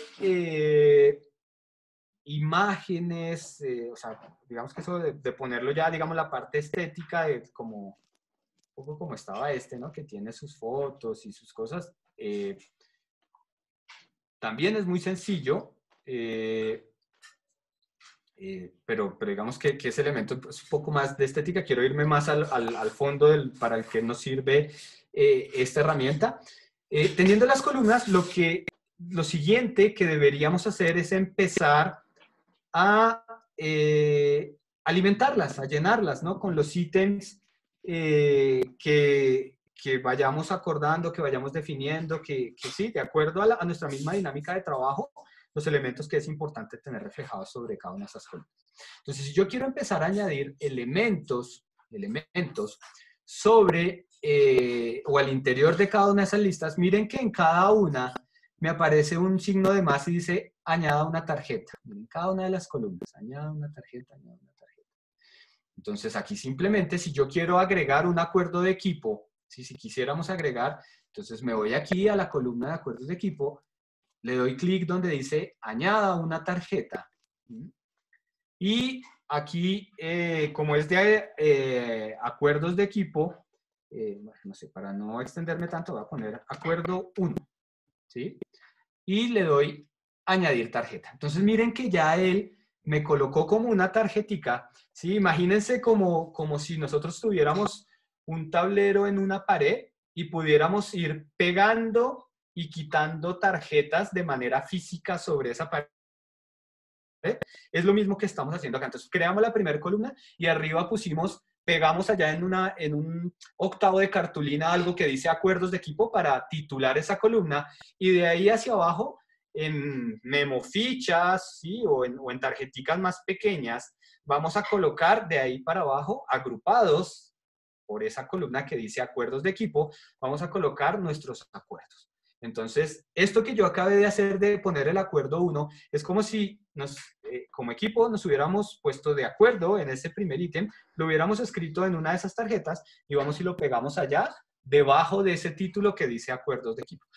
imágenes, o sea, digamos que eso de ponerlo ya, digamos, la parte estética de como, un poco como estaba ¿no? Que tiene sus fotos y sus cosas. También es muy sencillo, pero digamos que ese elemento es un poco más de estética. Quiero irme más al fondo para el que nos sirve esta herramienta. Teniendo las columnas, lo siguiente que deberíamos hacer es empezar a alimentarlas, a llenarlas, ¿no? Con los ítems que que vayamos acordando, que vayamos definiendo, que sí, de acuerdo a nuestra misma dinámica de trabajo, los elementos que es importante tener reflejados sobre cada una de esas columnas. Entonces, si yo quiero empezar a añadir elementos sobre o al interior de cada una de esas listas, miren que en cada una me aparece un signo de más y dice añada una tarjeta. En cada una de las columnas, añada una tarjeta, añada una tarjeta. Entonces, aquí simplemente, si yo quiero agregar un acuerdo de equipo, si quisiéramos agregar, entonces me voy aquí a la columna de acuerdos de equipo, le doy clic donde dice añada una tarjeta. Y aquí, como es de acuerdos de equipo, no sé, para no extenderme tanto, voy a poner acuerdo 1. ¿Sí? Y le doy añadir tarjeta. Entonces miren que ya él me colocó como una tarjetica. ¿Sí? Imagínense como si nosotros tuviéramos un tablero en una pared y pudiéramos ir pegando y quitando tarjetas de manera física sobre esa pared. Es lo mismo que estamos haciendo acá. Entonces creamos la primera columna y arriba pegamos allá en un octavo de cartulina algo que dice acuerdos de equipo para titular esa columna, y de ahí hacia abajo en memofichas, ¿sí? o en tarjeticas más pequeñas vamos a colocar de ahí para abajo, agrupados por esa columna que dice acuerdos de equipo, vamos a colocar nuestros acuerdos. Entonces, esto que yo acabé de hacer de poner el acuerdo 1, es como si como equipo nos hubiéramos puesto de acuerdo en ese primer ítem, lo hubiéramos escrito en una de esas tarjetas y vamos y lo pegamos allá, debajo de ese título que dice acuerdos de equipo.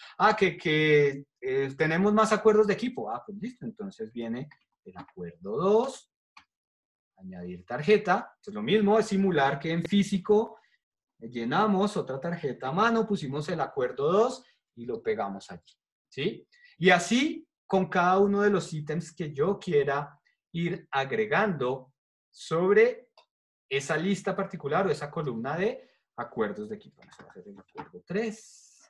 Tenemos más acuerdos de equipo. Pues listo, entonces viene el acuerdo 2, añadir tarjeta. Entonces lo mismo, es simular que en físico llenamos otra tarjeta a mano, pusimos el acuerdo 2, y lo pegamos allí, ¿sí? Y así con cada uno de los ítems que yo quiera ir agregando sobre esa lista particular o esa columna de acuerdos de equipo. Vamos a hacer el acuerdo 3.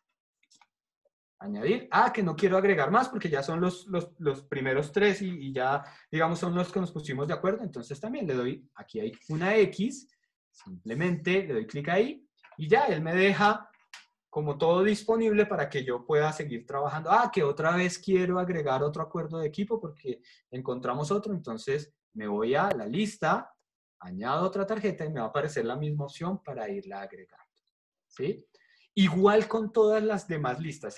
Añadir. Que no quiero agregar más porque ya son los primeros 3 y ya, digamos, son los que nos pusimos de acuerdo. Entonces también le doy, aquí hay una X, simplemente le doy clic ahí y ya él me deja como todo disponible para que yo pueda seguir trabajando. Que otra vez quiero agregar otro acuerdo de equipo porque encontramos otro, entonces me voy a la lista, añado otra tarjeta y me va a aparecer la misma opción para irla agregando. ¿Sí? Igual con todas las demás listas.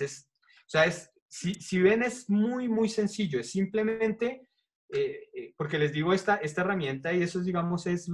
Si ven, es muy, muy sencillo. Es simplemente, porque les digo, esta herramienta, y eso, digamos, es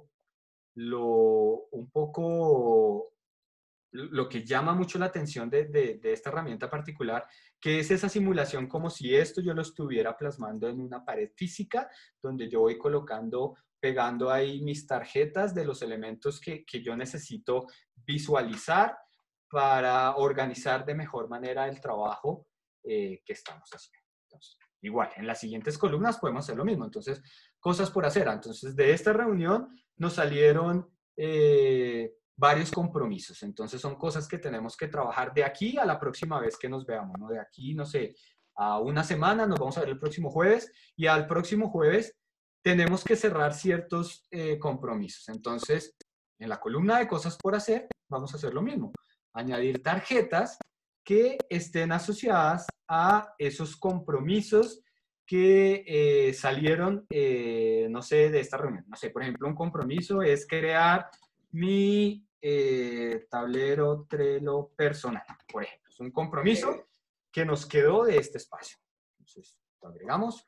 un poco lo que llama mucho la atención de esta herramienta particular, que es esa simulación como si esto yo lo estuviera plasmando en una pared física, donde yo voy pegando ahí mis tarjetas de los elementos que yo necesito visualizar para organizar de mejor manera el trabajo que estamos haciendo. Entonces, igual, en las siguientes columnas podemos hacer lo mismo. Entonces, cosas por hacer. Entonces, de esta reunión nos salieron varios compromisos. Entonces, son cosas que tenemos que trabajar de aquí a la próxima vez que nos veamos, ¿no? De aquí, no sé, a una semana, nos vamos a ver el próximo jueves, y al próximo jueves tenemos que cerrar ciertos compromisos. Entonces, en la columna de cosas por hacer, vamos a hacer lo mismo. Añadir tarjetas que estén asociadas a esos compromisos que salieron, no sé, de esta reunión. No sé, por ejemplo, un compromiso es crear mi tablero Trello personal, por ejemplo. Es un compromiso que nos quedó de este espacio. Entonces, lo agregamos.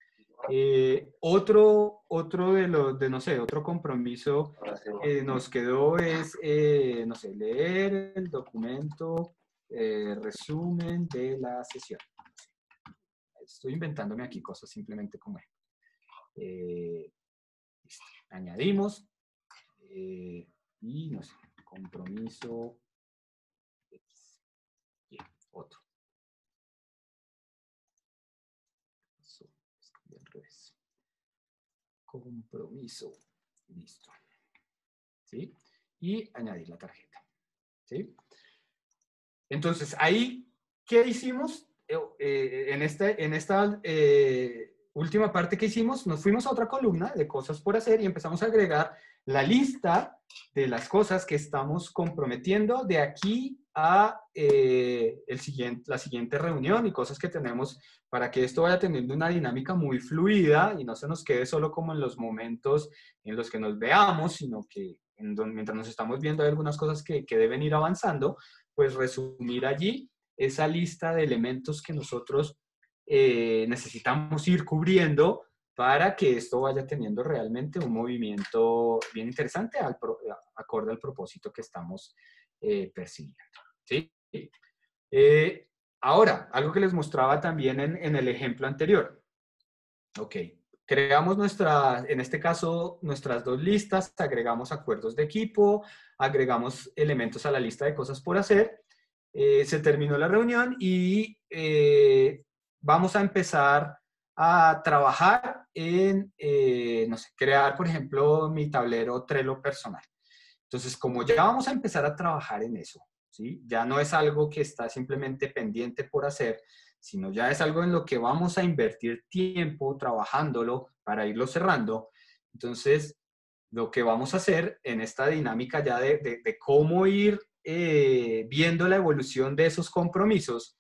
Otro otro compromiso que nos quedó es, no sé, leer el documento resumen de la sesión. Estoy inventándome aquí cosas simplemente como listo. Añadimos y no sé, compromiso X. Bien, otro. Compromiso, listo. ¿Sí? Y añadir la tarjeta. ¿Sí? Entonces, ahí, ¿qué hicimos? En esta última parte que hicimos, nos fuimos a otra columna de cosas por hacer y empezamos a agregar la lista de las cosas que estamos comprometiendo de aquí a la siguiente reunión y cosas que tenemos para que esto vaya teniendo una dinámica muy fluida y no se nos quede solo como en los momentos en los que nos veamos, sino que mientras nos estamos viendo hay algunas cosas que deben ir avanzando, pues resumir allí esa lista de elementos que nosotros necesitamos ir cubriendo para que esto vaya teniendo realmente un movimiento bien interesante acorde al propósito que estamos persiguiendo. ¿Sí? Ahora, algo que les mostraba también en el ejemplo anterior. Ok, creamos en este caso, nuestras dos listas, agregamos acuerdos de equipo, agregamos elementos a la lista de cosas por hacer, se terminó la reunión y vamos a empezar a trabajar en, no sé, crear, por ejemplo, mi tablero Trello personal. Entonces, como ya vamos a empezar a trabajar en eso, ¿sí? Ya no es algo que está simplemente pendiente por hacer, sino ya es algo en lo que vamos a invertir tiempo trabajándolo para irlo cerrando. Entonces, lo que vamos a hacer en esta dinámica ya de cómo ir viendo la evolución de esos compromisos,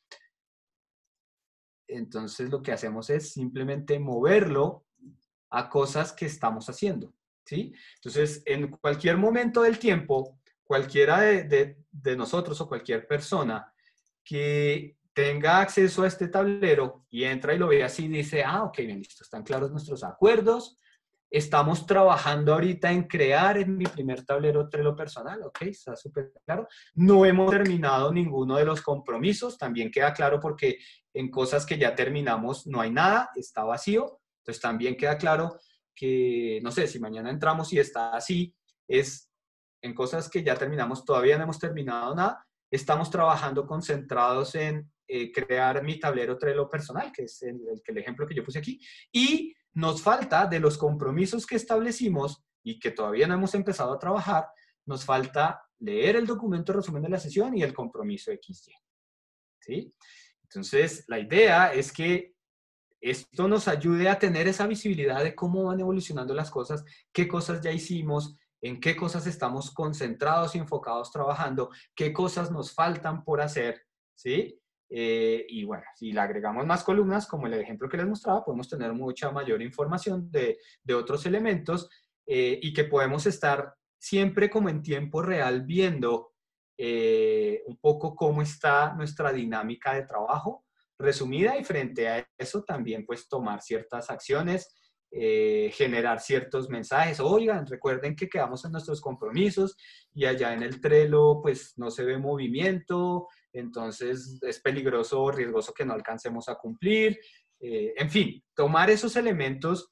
entonces lo que hacemos es simplemente moverlo a cosas que estamos haciendo, ¿sí? Entonces, en cualquier momento del tiempo, cualquiera de nosotros o cualquier persona que tenga acceso a este tablero y entra y lo ve así, dice, ah, ok, bien, listo, están claros nuestros acuerdos, estamos trabajando ahorita en crear en mi primer tablero Trello personal, ok, está súper claro. No hemos terminado ninguno de los compromisos, también queda claro porque en cosas que ya terminamos no hay nada, está vacío, entonces también queda claro que, no sé, si mañana entramos y está así, es en cosas que ya terminamos, todavía no hemos terminado nada, estamos trabajando concentrados en crear mi tablero Trello personal, que es el ejemplo que yo puse aquí, y nos falta de los compromisos que establecimos y que todavía no hemos empezado a trabajar, nos falta leer el documento de resumen de la sesión y el compromiso XY. ¿Sí? Entonces, la idea es que esto nos ayude a tener esa visibilidad de cómo van evolucionando las cosas, qué cosas ya hicimos, en qué cosas estamos concentrados y enfocados trabajando, qué cosas nos faltan por hacer, ¿sí? Y bueno, si le agregamos más columnas, como el ejemplo que les mostraba, podemos tener mucha mayor información de otros elementos y que podemos estar siempre como en tiempo real viendo un poco cómo está nuestra dinámica de trabajo resumida y frente a eso también pues tomar ciertas acciones, generar ciertos mensajes. Oigan, recuerden que quedamos en nuestros compromisos y allá en el Trello pues no se ve movimiento, entonces es peligroso o riesgoso que no alcancemos a cumplir. En fin, tomar esos elementos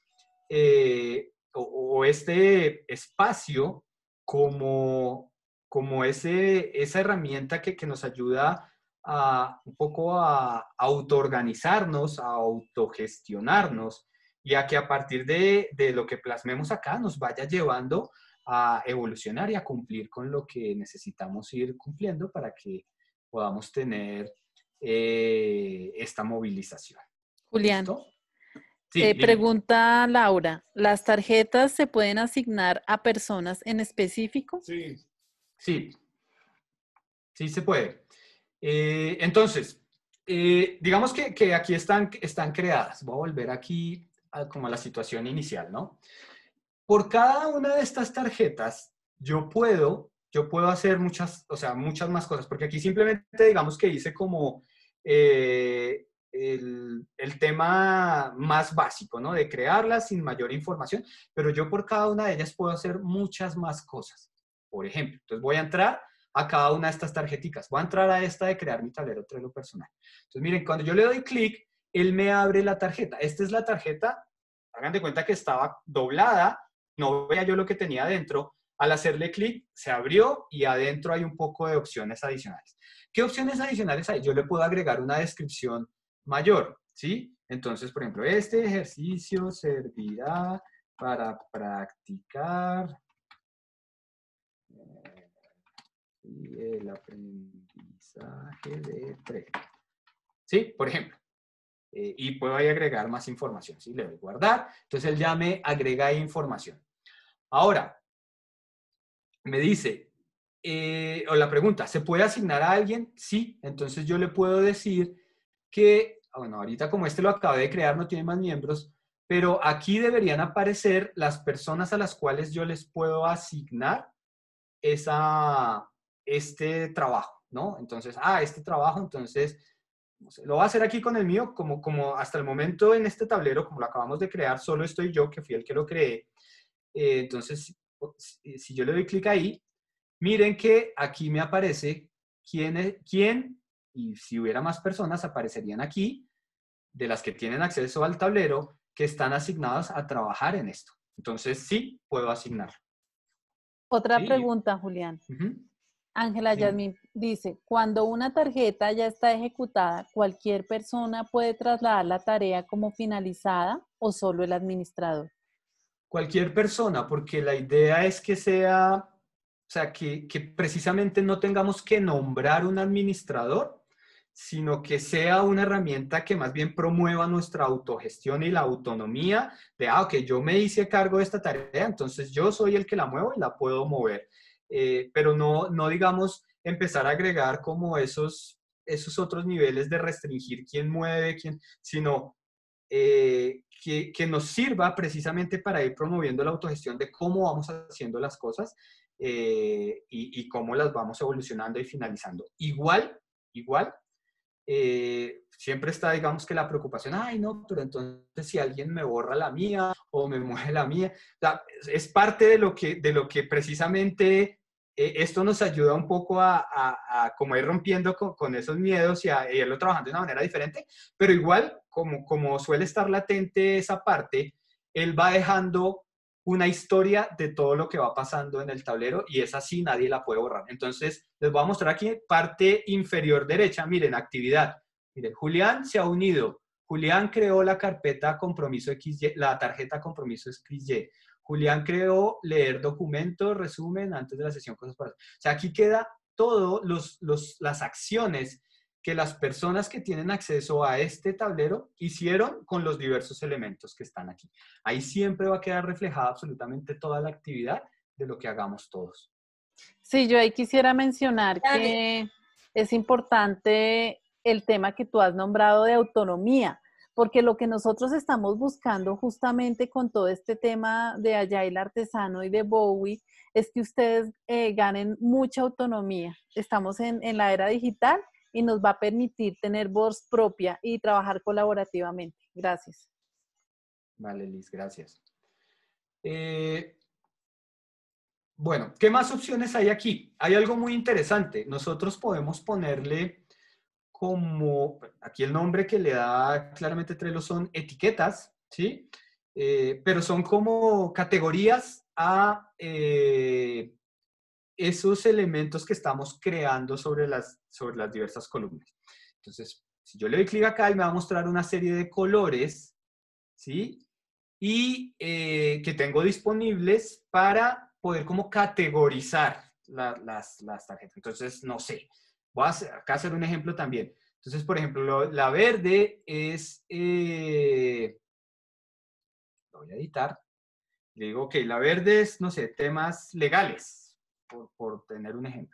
o este espacio como esa herramienta que nos ayuda un poco a autoorganizarnos, a autogestionarnos y a que a partir de lo que plasmemos acá nos vaya llevando a evolucionar y a cumplir con lo que necesitamos ir cumpliendo para que podamos tener esta movilización. Julián, ¿Listo? Sí, pregunta Laura, ¿las tarjetas se pueden asignar a personas en específico? Sí. Sí, sí se puede. Entonces, digamos que aquí están creadas. Voy a volver aquí como a la situación inicial, ¿no? Por cada una de estas tarjetas, yo puedo hacer muchas más cosas, porque aquí simplemente digamos que hice como el tema más básico, ¿no? De crearlas sin mayor información, pero yo por cada una de ellas puedo hacer muchas más cosas. Por ejemplo, entonces voy a entrar a cada una de estas tarjeticas. Voy a entrar a esta de crear mi tablero Trello personal. Entonces, miren, cuando yo le doy clic, él me abre la tarjeta. Esta es la tarjeta, hagan de cuenta que estaba doblada, no veía yo lo que tenía adentro. Al hacerle clic, se abrió y adentro hay un poco de opciones adicionales. ¿Qué opciones adicionales hay? Yo le puedo agregar una descripción mayor, ¿sí? Entonces, por ejemplo, este ejercicio servirá para practicar el aprendizaje de Trello. ¿Sí? Por ejemplo. Y puedo ahí agregar más información. ¿Sí? Le doy guardar. Entonces él ya me agrega información. Ahora, me dice, o la pregunta, ¿se puede asignar a alguien? Sí, entonces yo le puedo decir que, bueno, ahorita como este lo acabé de crear, no tiene más miembros, pero aquí deberían aparecer las personas a las cuales yo les puedo asignar este trabajo, ¿no? Entonces, este trabajo, entonces, no sé, lo voy a hacer aquí con el mío, como hasta el momento en este tablero, como lo acabamos de crear, solo estoy yo, que fui el que lo creé. Entonces, si yo le doy clic ahí, miren que aquí me aparece quién, y si hubiera más personas, aparecerían aquí, de las que tienen acceso al tablero, que están asignadas a trabajar en esto. Entonces, sí, puedo asignar. Otra Sí. pregunta, Julián. Uh-huh. Ángela Yasmín dice, cuando una tarjeta ya está ejecutada, ¿cualquier persona puede trasladar la tarea como finalizada o solo el administrador? Cualquier persona, porque la idea es que sea, o sea, que precisamente no tengamos que nombrar un administrador, sino que sea una herramienta que más bien promueva nuestra autogestión y la autonomía de, ok, yo me hice cargo de esta tarea, entonces yo soy el que la muevo y la puedo mover. Pero no digamos, empezar a agregar como esos otros niveles de restringir quién mueve, sino que nos sirva precisamente para ir promoviendo la autogestión de cómo vamos haciendo las cosas y cómo las vamos evolucionando y finalizando. Igual, siempre está, digamos, que la preocupación, ay, no, pero entonces si alguien me borra la mía o me mueve la mía, o sea, es parte de lo que precisamente esto nos ayuda un poco a como ir rompiendo con esos miedos y a irlo trabajando de una manera diferente, pero igual, como suele estar latente esa parte, él va dejando una historia de todo lo que va pasando en el tablero y esa sí nadie la puede borrar. Entonces, les voy a mostrar aquí, parte inferior derecha, miren, actividad. Miren, Julián se ha unido. Julián creó la carpeta compromiso XY, la tarjeta compromiso XY. Julián creó leer documentos, resumen, antes de la sesión, cosas para... O sea, aquí queda todo las acciones que las personas que tienen acceso a este tablero hicieron con los diversos elementos que están aquí. Ahí siempre va a quedar reflejada absolutamente toda la actividad de lo que hagamos todos. Sí, yo ahí quisiera mencionar que es importante el tema que tú has nombrado de autonomía, porque lo que nosotros estamos buscando justamente con todo este tema de Agile Artesano y de Bowie es que ustedes ganen mucha autonomía. Estamos en la era digital y nos va a permitir tener voz propia y trabajar colaborativamente. Gracias. Vale, Liz, gracias. Bueno, ¿qué más opciones hay aquí? Hay algo muy interesante. Nosotros podemos ponerle como, aquí el nombre que le da claramente Trello son etiquetas, ¿sí? Pero son como categorías a esos elementos que estamos creando sobre las diversas columnas. Entonces, si yo le doy clic acá, me va a mostrar una serie de colores, ¿sí? Y que tengo disponibles para poder como categorizar las tarjetas. Entonces, no sé, voy a acá hacer un ejemplo también. Entonces, por ejemplo, la verde es, lo voy a editar, le digo, ok, la verde es, no sé, temas legales, por tener un ejemplo.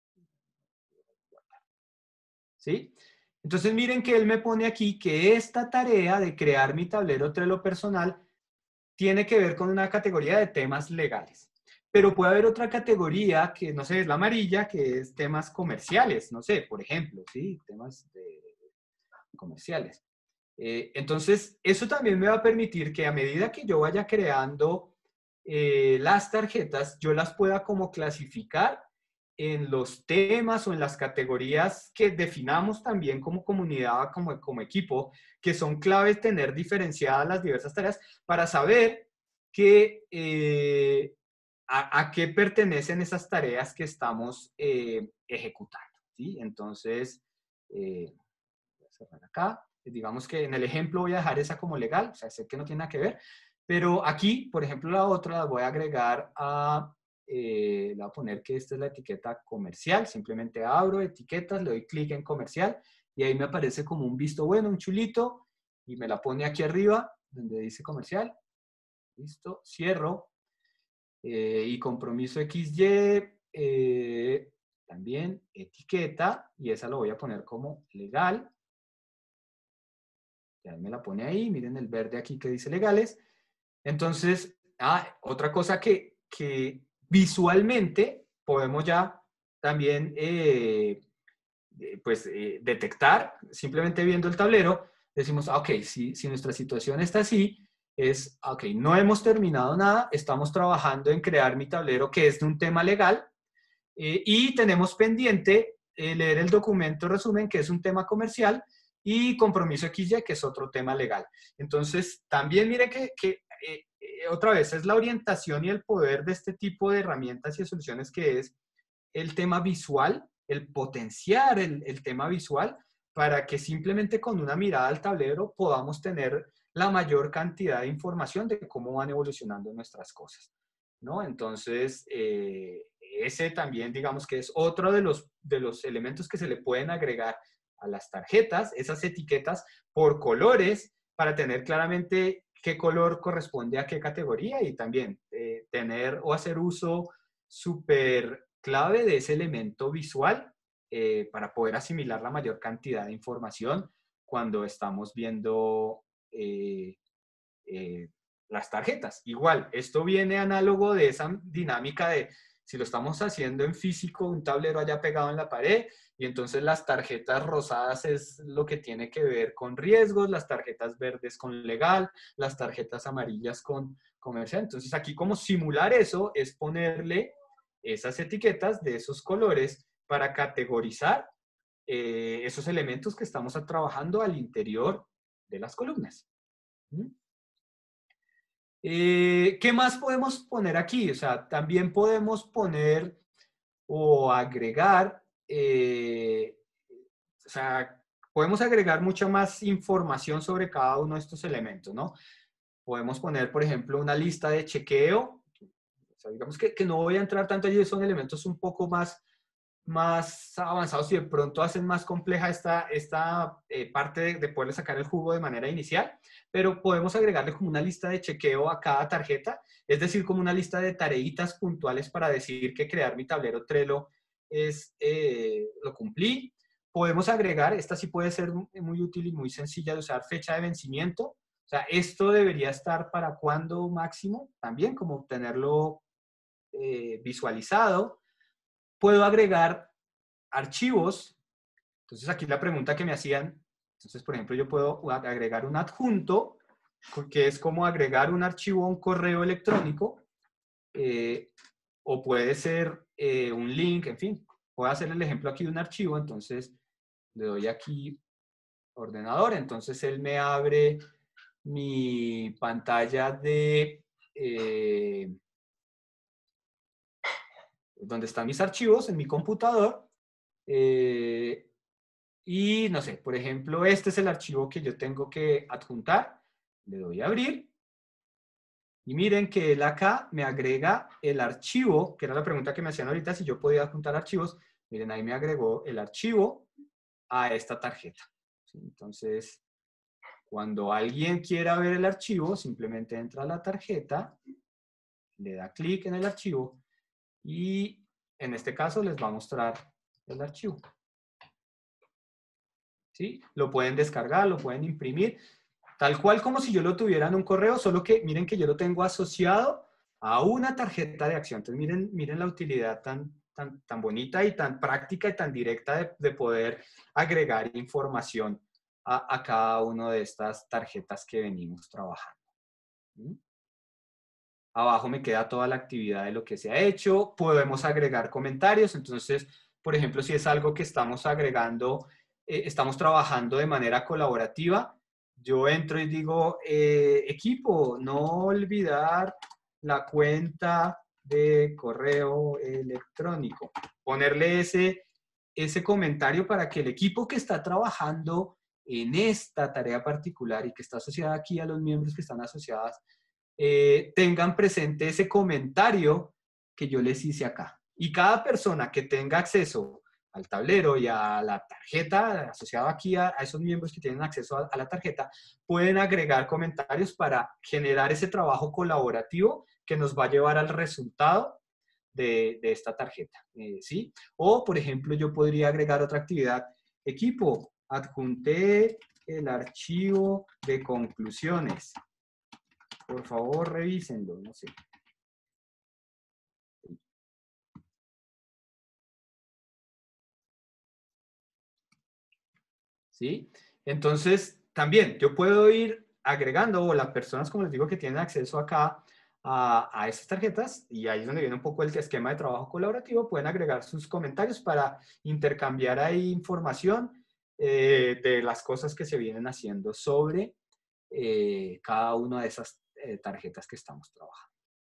¿Sí? Entonces, miren que él me pone aquí que esta tarea de crear mi tablero Trello personal tiene que ver con una categoría de temas legales. Pero puede haber otra categoría que, no sé, es la amarilla, que es temas comerciales, no sé, por ejemplo, ¿sí? Temas comerciales. Entonces, eso también me va a permitir que a medida que yo vaya creando las tarjetas, yo las pueda como clasificar en los temas o en las categorías que definamos también como comunidad, como equipo, que son claves tener diferenciadas las diversas tareas para saber a qué pertenecen esas tareas que estamos ejecutando, ¿sí? Entonces, voy a cerrar acá. Digamos que en el ejemplo voy a dejar esa como legal, o sea, sé que no tiene nada que ver, pero aquí, por ejemplo, la otra la voy a agregar le voy a poner que esta es la etiqueta comercial, simplemente abro etiquetas, le doy clic en comercial y ahí me aparece como un visto bueno, un chulito, y me la pone aquí arriba, donde dice comercial. Listo, cierro. y compromiso XY, también etiqueta, y esa lo voy a poner como legal. Ya me la pone ahí, miren el verde aquí que dice legales. Entonces, otra cosa que visualmente podemos ya también detectar, simplemente viendo el tablero, decimos, ok, si nuestra situación está así, ok, no hemos terminado nada, estamos trabajando en crear mi tablero que es de un tema legal, y tenemos pendiente leer el documento resumen, que es un tema comercial, y compromiso XY, que es otro tema legal. Entonces, también mire que otra vez, es la orientación y el poder de este tipo de herramientas y de soluciones, que es el tema visual, el potenciar el tema visual, para que simplemente con una mirada al tablero podamos tener la mayor cantidad de información de cómo van evolucionando nuestras cosas, ¿no? Entonces, ese también, digamos que es otro de los elementos que se le pueden agregar a las tarjetas, esas etiquetas por colores, para tener claramente qué color corresponde a qué categoría, y también tener o hacer uso súper clave de ese elemento visual para poder asimilar la mayor cantidad de información cuando estamos viendo las tarjetas. Igual, esto viene análogo de esa dinámica de si lo estamos haciendo en físico, un tablero allá pegado en la pared, y entonces las tarjetas rosadas es lo que tiene que ver con riesgos, las tarjetas verdes con legal, las tarjetas amarillas con comercial. Entonces aquí como simular eso es ponerle esas etiquetas de esos colores para categorizar esos elementos que estamos trabajando al interior de las columnas. ¿Qué más podemos poner aquí? O sea, también podemos poner o agregar, o sea, podemos agregar mucha más información sobre cada uno de estos elementos, ¿no? Podemos poner, por ejemplo, una lista de chequeo. O sea, digamos que no voy a entrar tanto allí, son elementos un poco más avanzados y de pronto hacen más compleja esta parte de poderle sacar el jugo de manera inicial, pero podemos agregarle como una lista de chequeo a cada tarjeta, es decir, como una lista de tareitas puntuales para decir que crear mi tablero Trello lo cumplí. Podemos agregar, esta sí puede ser muy útil y muy sencilla de usar, fecha de vencimiento. O sea, esto debería estar para cuándo máximo, también como tenerlo visualizado. Puedo agregar archivos. Entonces aquí la pregunta que me hacían, entonces por ejemplo yo puedo agregar un adjunto, que es como agregar un archivo a un correo electrónico, o puede ser un link, en fin. Puedo hacer el ejemplo aquí de un archivo, entonces le doy aquí ordenador, entonces él me abre mi pantalla de donde están mis archivos en mi computador, y no sé, por ejemplo, este es el archivo que yo tengo que adjuntar, le doy a abrir, y miren que él acá me agrega el archivo, que era la pregunta que me hacían ahorita, si yo podía adjuntar archivos. Miren, ahí me agregó el archivo a esta tarjeta. ¿Sí? Entonces, cuando alguien quiera ver el archivo, simplemente entra a la tarjeta, le da clic en el archivo, y en este caso les va a mostrar el archivo. ¿Sí? Lo pueden descargar, lo pueden imprimir, tal cual como si yo lo tuviera en un correo, solo que miren que yo lo tengo asociado a una tarjeta de acción. Entonces miren la utilidad tan bonita y tan práctica y tan directa de poder agregar información a cada una de estas tarjetas que venimos trabajando. ¿Mm? Abajo me queda toda la actividad de lo que se ha hecho. Podemos agregar comentarios. Entonces, por ejemplo, si es algo que estamos agregando, estamos trabajando de manera colaborativa, yo entro y digo, equipo, no olvidar la cuenta de correo electrónico. Ponerle ese comentario para que el equipo que está trabajando en esta tarea particular y que está asociada aquí a los miembros que están asociados, tengan presente ese comentario que yo les hice acá. Y cada persona que tenga acceso al tablero y a la tarjeta, asociado aquí a esos miembros que tienen acceso a la tarjeta, pueden agregar comentarios para generar ese trabajo colaborativo que nos va a llevar al resultado de esta tarjeta, ¿sí? O, por ejemplo, yo podría agregar otra actividad. Equipo, adjunté el archivo de conclusiones. Por favor, revísenlo, no sé. ¿Sí? Entonces, también yo puedo ir agregando, o las personas, como les digo, que tienen acceso acá a estas tarjetas, y ahí es donde viene un poco el esquema de trabajo colaborativo, pueden agregar sus comentarios para intercambiar ahí información de las cosas que se vienen haciendo sobre cada una de esas tarjetas que estamos trabajando.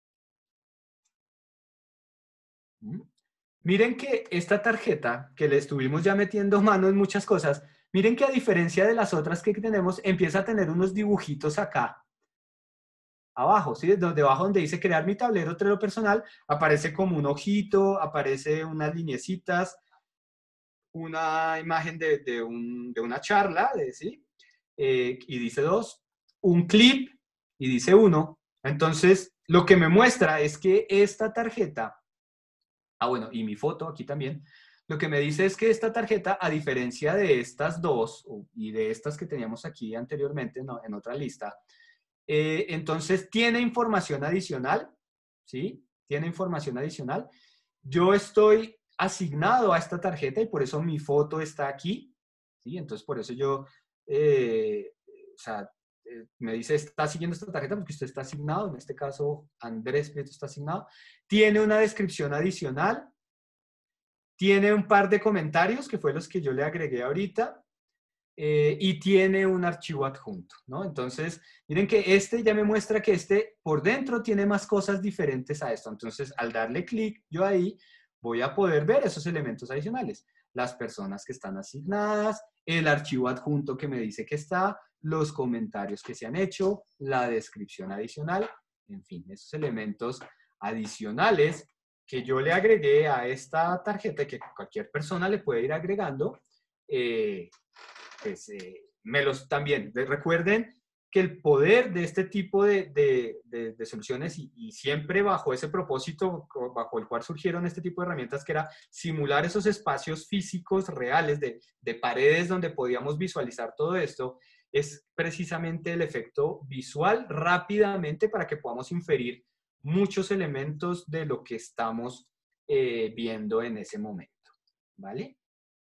Miren que esta tarjeta, que le estuvimos ya metiendo mano en muchas cosas, miren que a diferencia de las otras que tenemos, empieza a tener unos dibujitos acá, abajo, ¿sí? Debajo donde dice crear mi tablero Trello personal, aparece como un ojito, aparece unas lineecitas, una imagen de una charla, ¿sí? Y dice 2, un clip y dice 1. Entonces, lo que me muestra es que esta tarjeta, bueno, y mi foto aquí también, lo que me dice es que esta tarjeta, a diferencia de estas dos y de estas que teníamos aquí anteriormente en otra lista, entonces tiene información adicional, ¿sí? Tiene información adicional. Yo estoy asignado a esta tarjeta y por eso mi foto está aquí, ¿sí? Entonces por eso yo, o sea, me dice, está siguiendo esta tarjeta porque usted está asignado, en este caso Andrés Prieto está asignado. Tiene una descripción adicional, tiene un par de comentarios, que fue los que yo le agregué ahorita, y tiene un archivo adjunto, ¿no? Entonces, miren que este ya me muestra que este por dentro tiene más cosas diferentes a esto. Entonces, al darle clic yo ahí, voy a poder ver esos elementos adicionales. Las personas que están asignadas, el archivo adjunto que me dice que está, los comentarios que se han hecho, la descripción adicional, en fin, esos elementos adicionales que yo le agregué a esta tarjeta y que cualquier persona le puede ir agregando, pues, también recuerden que el poder de este tipo de soluciones y siempre bajo ese propósito bajo el cual surgieron este tipo de herramientas, que era simular esos espacios físicos reales de paredes donde podíamos visualizar todo esto, es precisamente el efecto visual rápidamente para que podamos inferir muchos elementos de lo que estamos viendo en ese momento, ¿vale?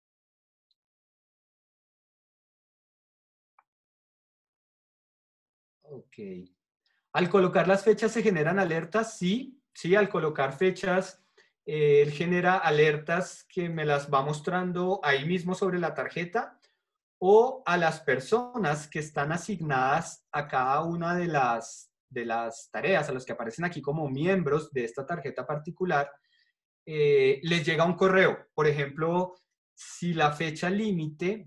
Ok. Al colocar las fechas se generan alertas, sí, sí, al colocar fechas, él genera alertas que me las va mostrando ahí mismo sobre la tarjeta, o a las personas que están asignadas a cada una de las tareas, a los que aparecen aquí como miembros de esta tarjeta particular, les llega un correo. Por ejemplo, si la fecha límite,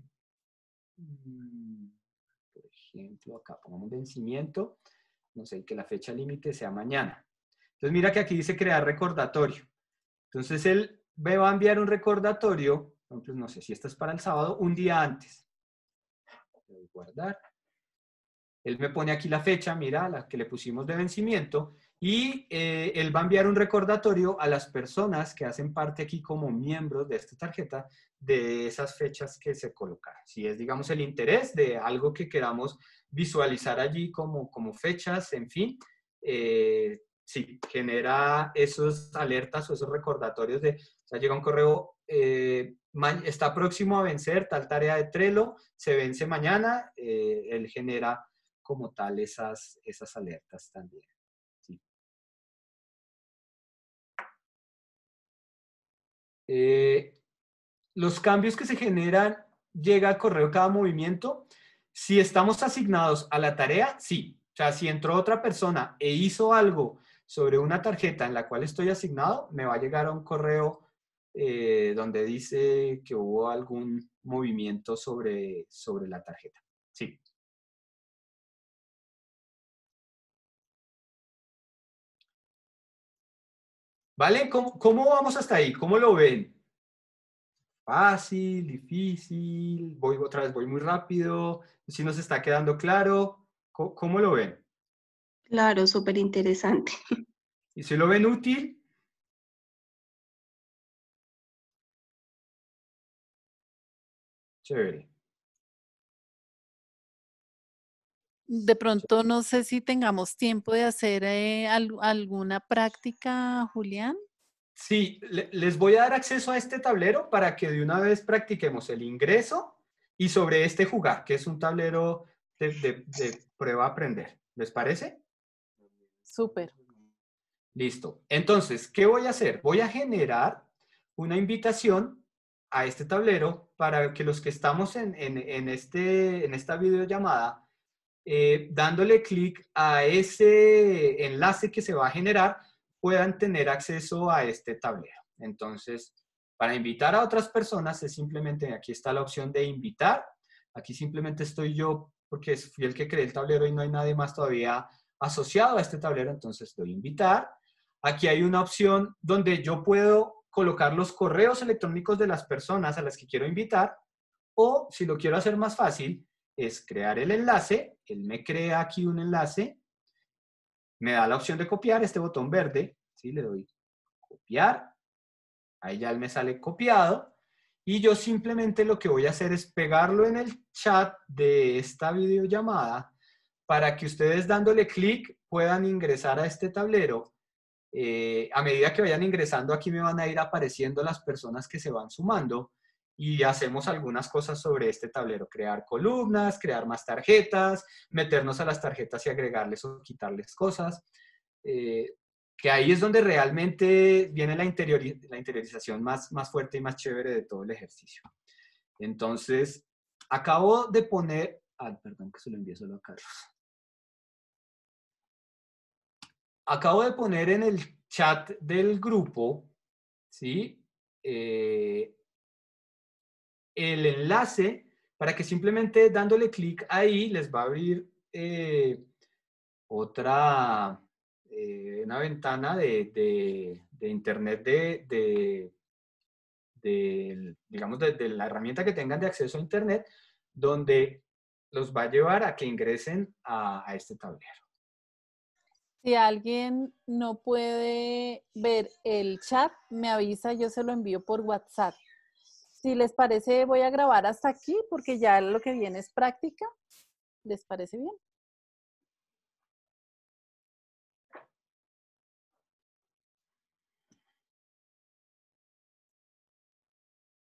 por ejemplo, acá pongamos vencimiento, no sé, que la fecha límite sea mañana. Entonces mira que aquí dice crear recordatorio. Entonces él me va a enviar un recordatorio, por ejemplo, no sé si esto es para el sábado, un día antes. Voy a guardar. Él me pone aquí la fecha, mira, la que le pusimos de vencimiento, y él va a enviar un recordatorio a las personas que hacen parte aquí como miembros de esta tarjeta de esas fechas que se colocaron. Si es, digamos, el interés de algo que queramos visualizar allí como fechas, en fin, sí, genera esos alertas o esos recordatorios de, o sea, llega un correo, está próximo a vencer tal tarea de Trello, se vence mañana, él genera como tal esas alertas también. ¿Sí? Los cambios que se generan, llega al correo cada movimiento. Si estamos asignados a la tarea, sí. O sea, si entró otra persona e hizo algo sobre una tarjeta en la cual estoy asignado, me va a llegar a un correo donde dice que hubo algún movimiento sobre la tarjeta. Sí. ¿Vale? ¿Cómo vamos hasta ahí? ¿Cómo lo ven? Fácil, difícil, voy muy rápido, si nos está quedando claro, ¿cómo lo ven? Claro, súper interesante. ¿Y si lo ven útil? Chévere. De pronto no sé si tengamos tiempo de hacer alguna práctica, Julián. Sí, les voy a dar acceso a este tablero para que de una vez practiquemos el ingreso y sobre este jugar, que es un tablero de prueba a aprender. ¿Les parece? Súper. Listo. Entonces, ¿qué voy a hacer? Voy a generar una invitación a este tablero para que los que estamos en esta videollamada, dándole clic a ese enlace que se va a generar, puedan tener acceso a este tablero. Entonces, para invitar a otras personas es simplemente, aquí está la opción de invitar. Aquí simplemente estoy yo porque fui el que creé el tablero y no hay nadie más todavía asociado a este tablero, entonces doy invitar. Aquí hay una opción donde yo puedo colocar los correos electrónicos de las personas a las que quiero invitar, o si lo quiero hacer más fácil, es crear el enlace. Él me crea aquí un enlace, me da la opción de copiar, este botón verde, ¿sí? Le doy copiar, ahí ya él me sale copiado, y yo simplemente lo que voy a hacer es pegarlo en el chat de esta videollamada para que ustedes dándole clic puedan ingresar a este tablero. A medida que vayan ingresando, aquí me van a ir apareciendo las personas que se van sumando y hacemos algunas cosas sobre este tablero. Crear columnas, crear más tarjetas, meternos a las tarjetas y agregarles o quitarles cosas. Que ahí es donde realmente viene la interiorización más fuerte y más chévere de todo el ejercicio. Entonces, acabo de poner... perdón que se lo envié solo a Carlos. Acabo de poner en el chat del grupo, ¿sí? El enlace para que simplemente dándole clic ahí les va a abrir una ventana de internet digamos, de la herramienta que tengan de acceso a internet, donde los va a llevar a que ingresen a este tablero. Si alguien no puede ver el chat, me avisa, yo se lo envío por WhatsApp. Si les parece, voy a grabar hasta aquí porque ya lo que viene es práctica. ¿Les parece bien?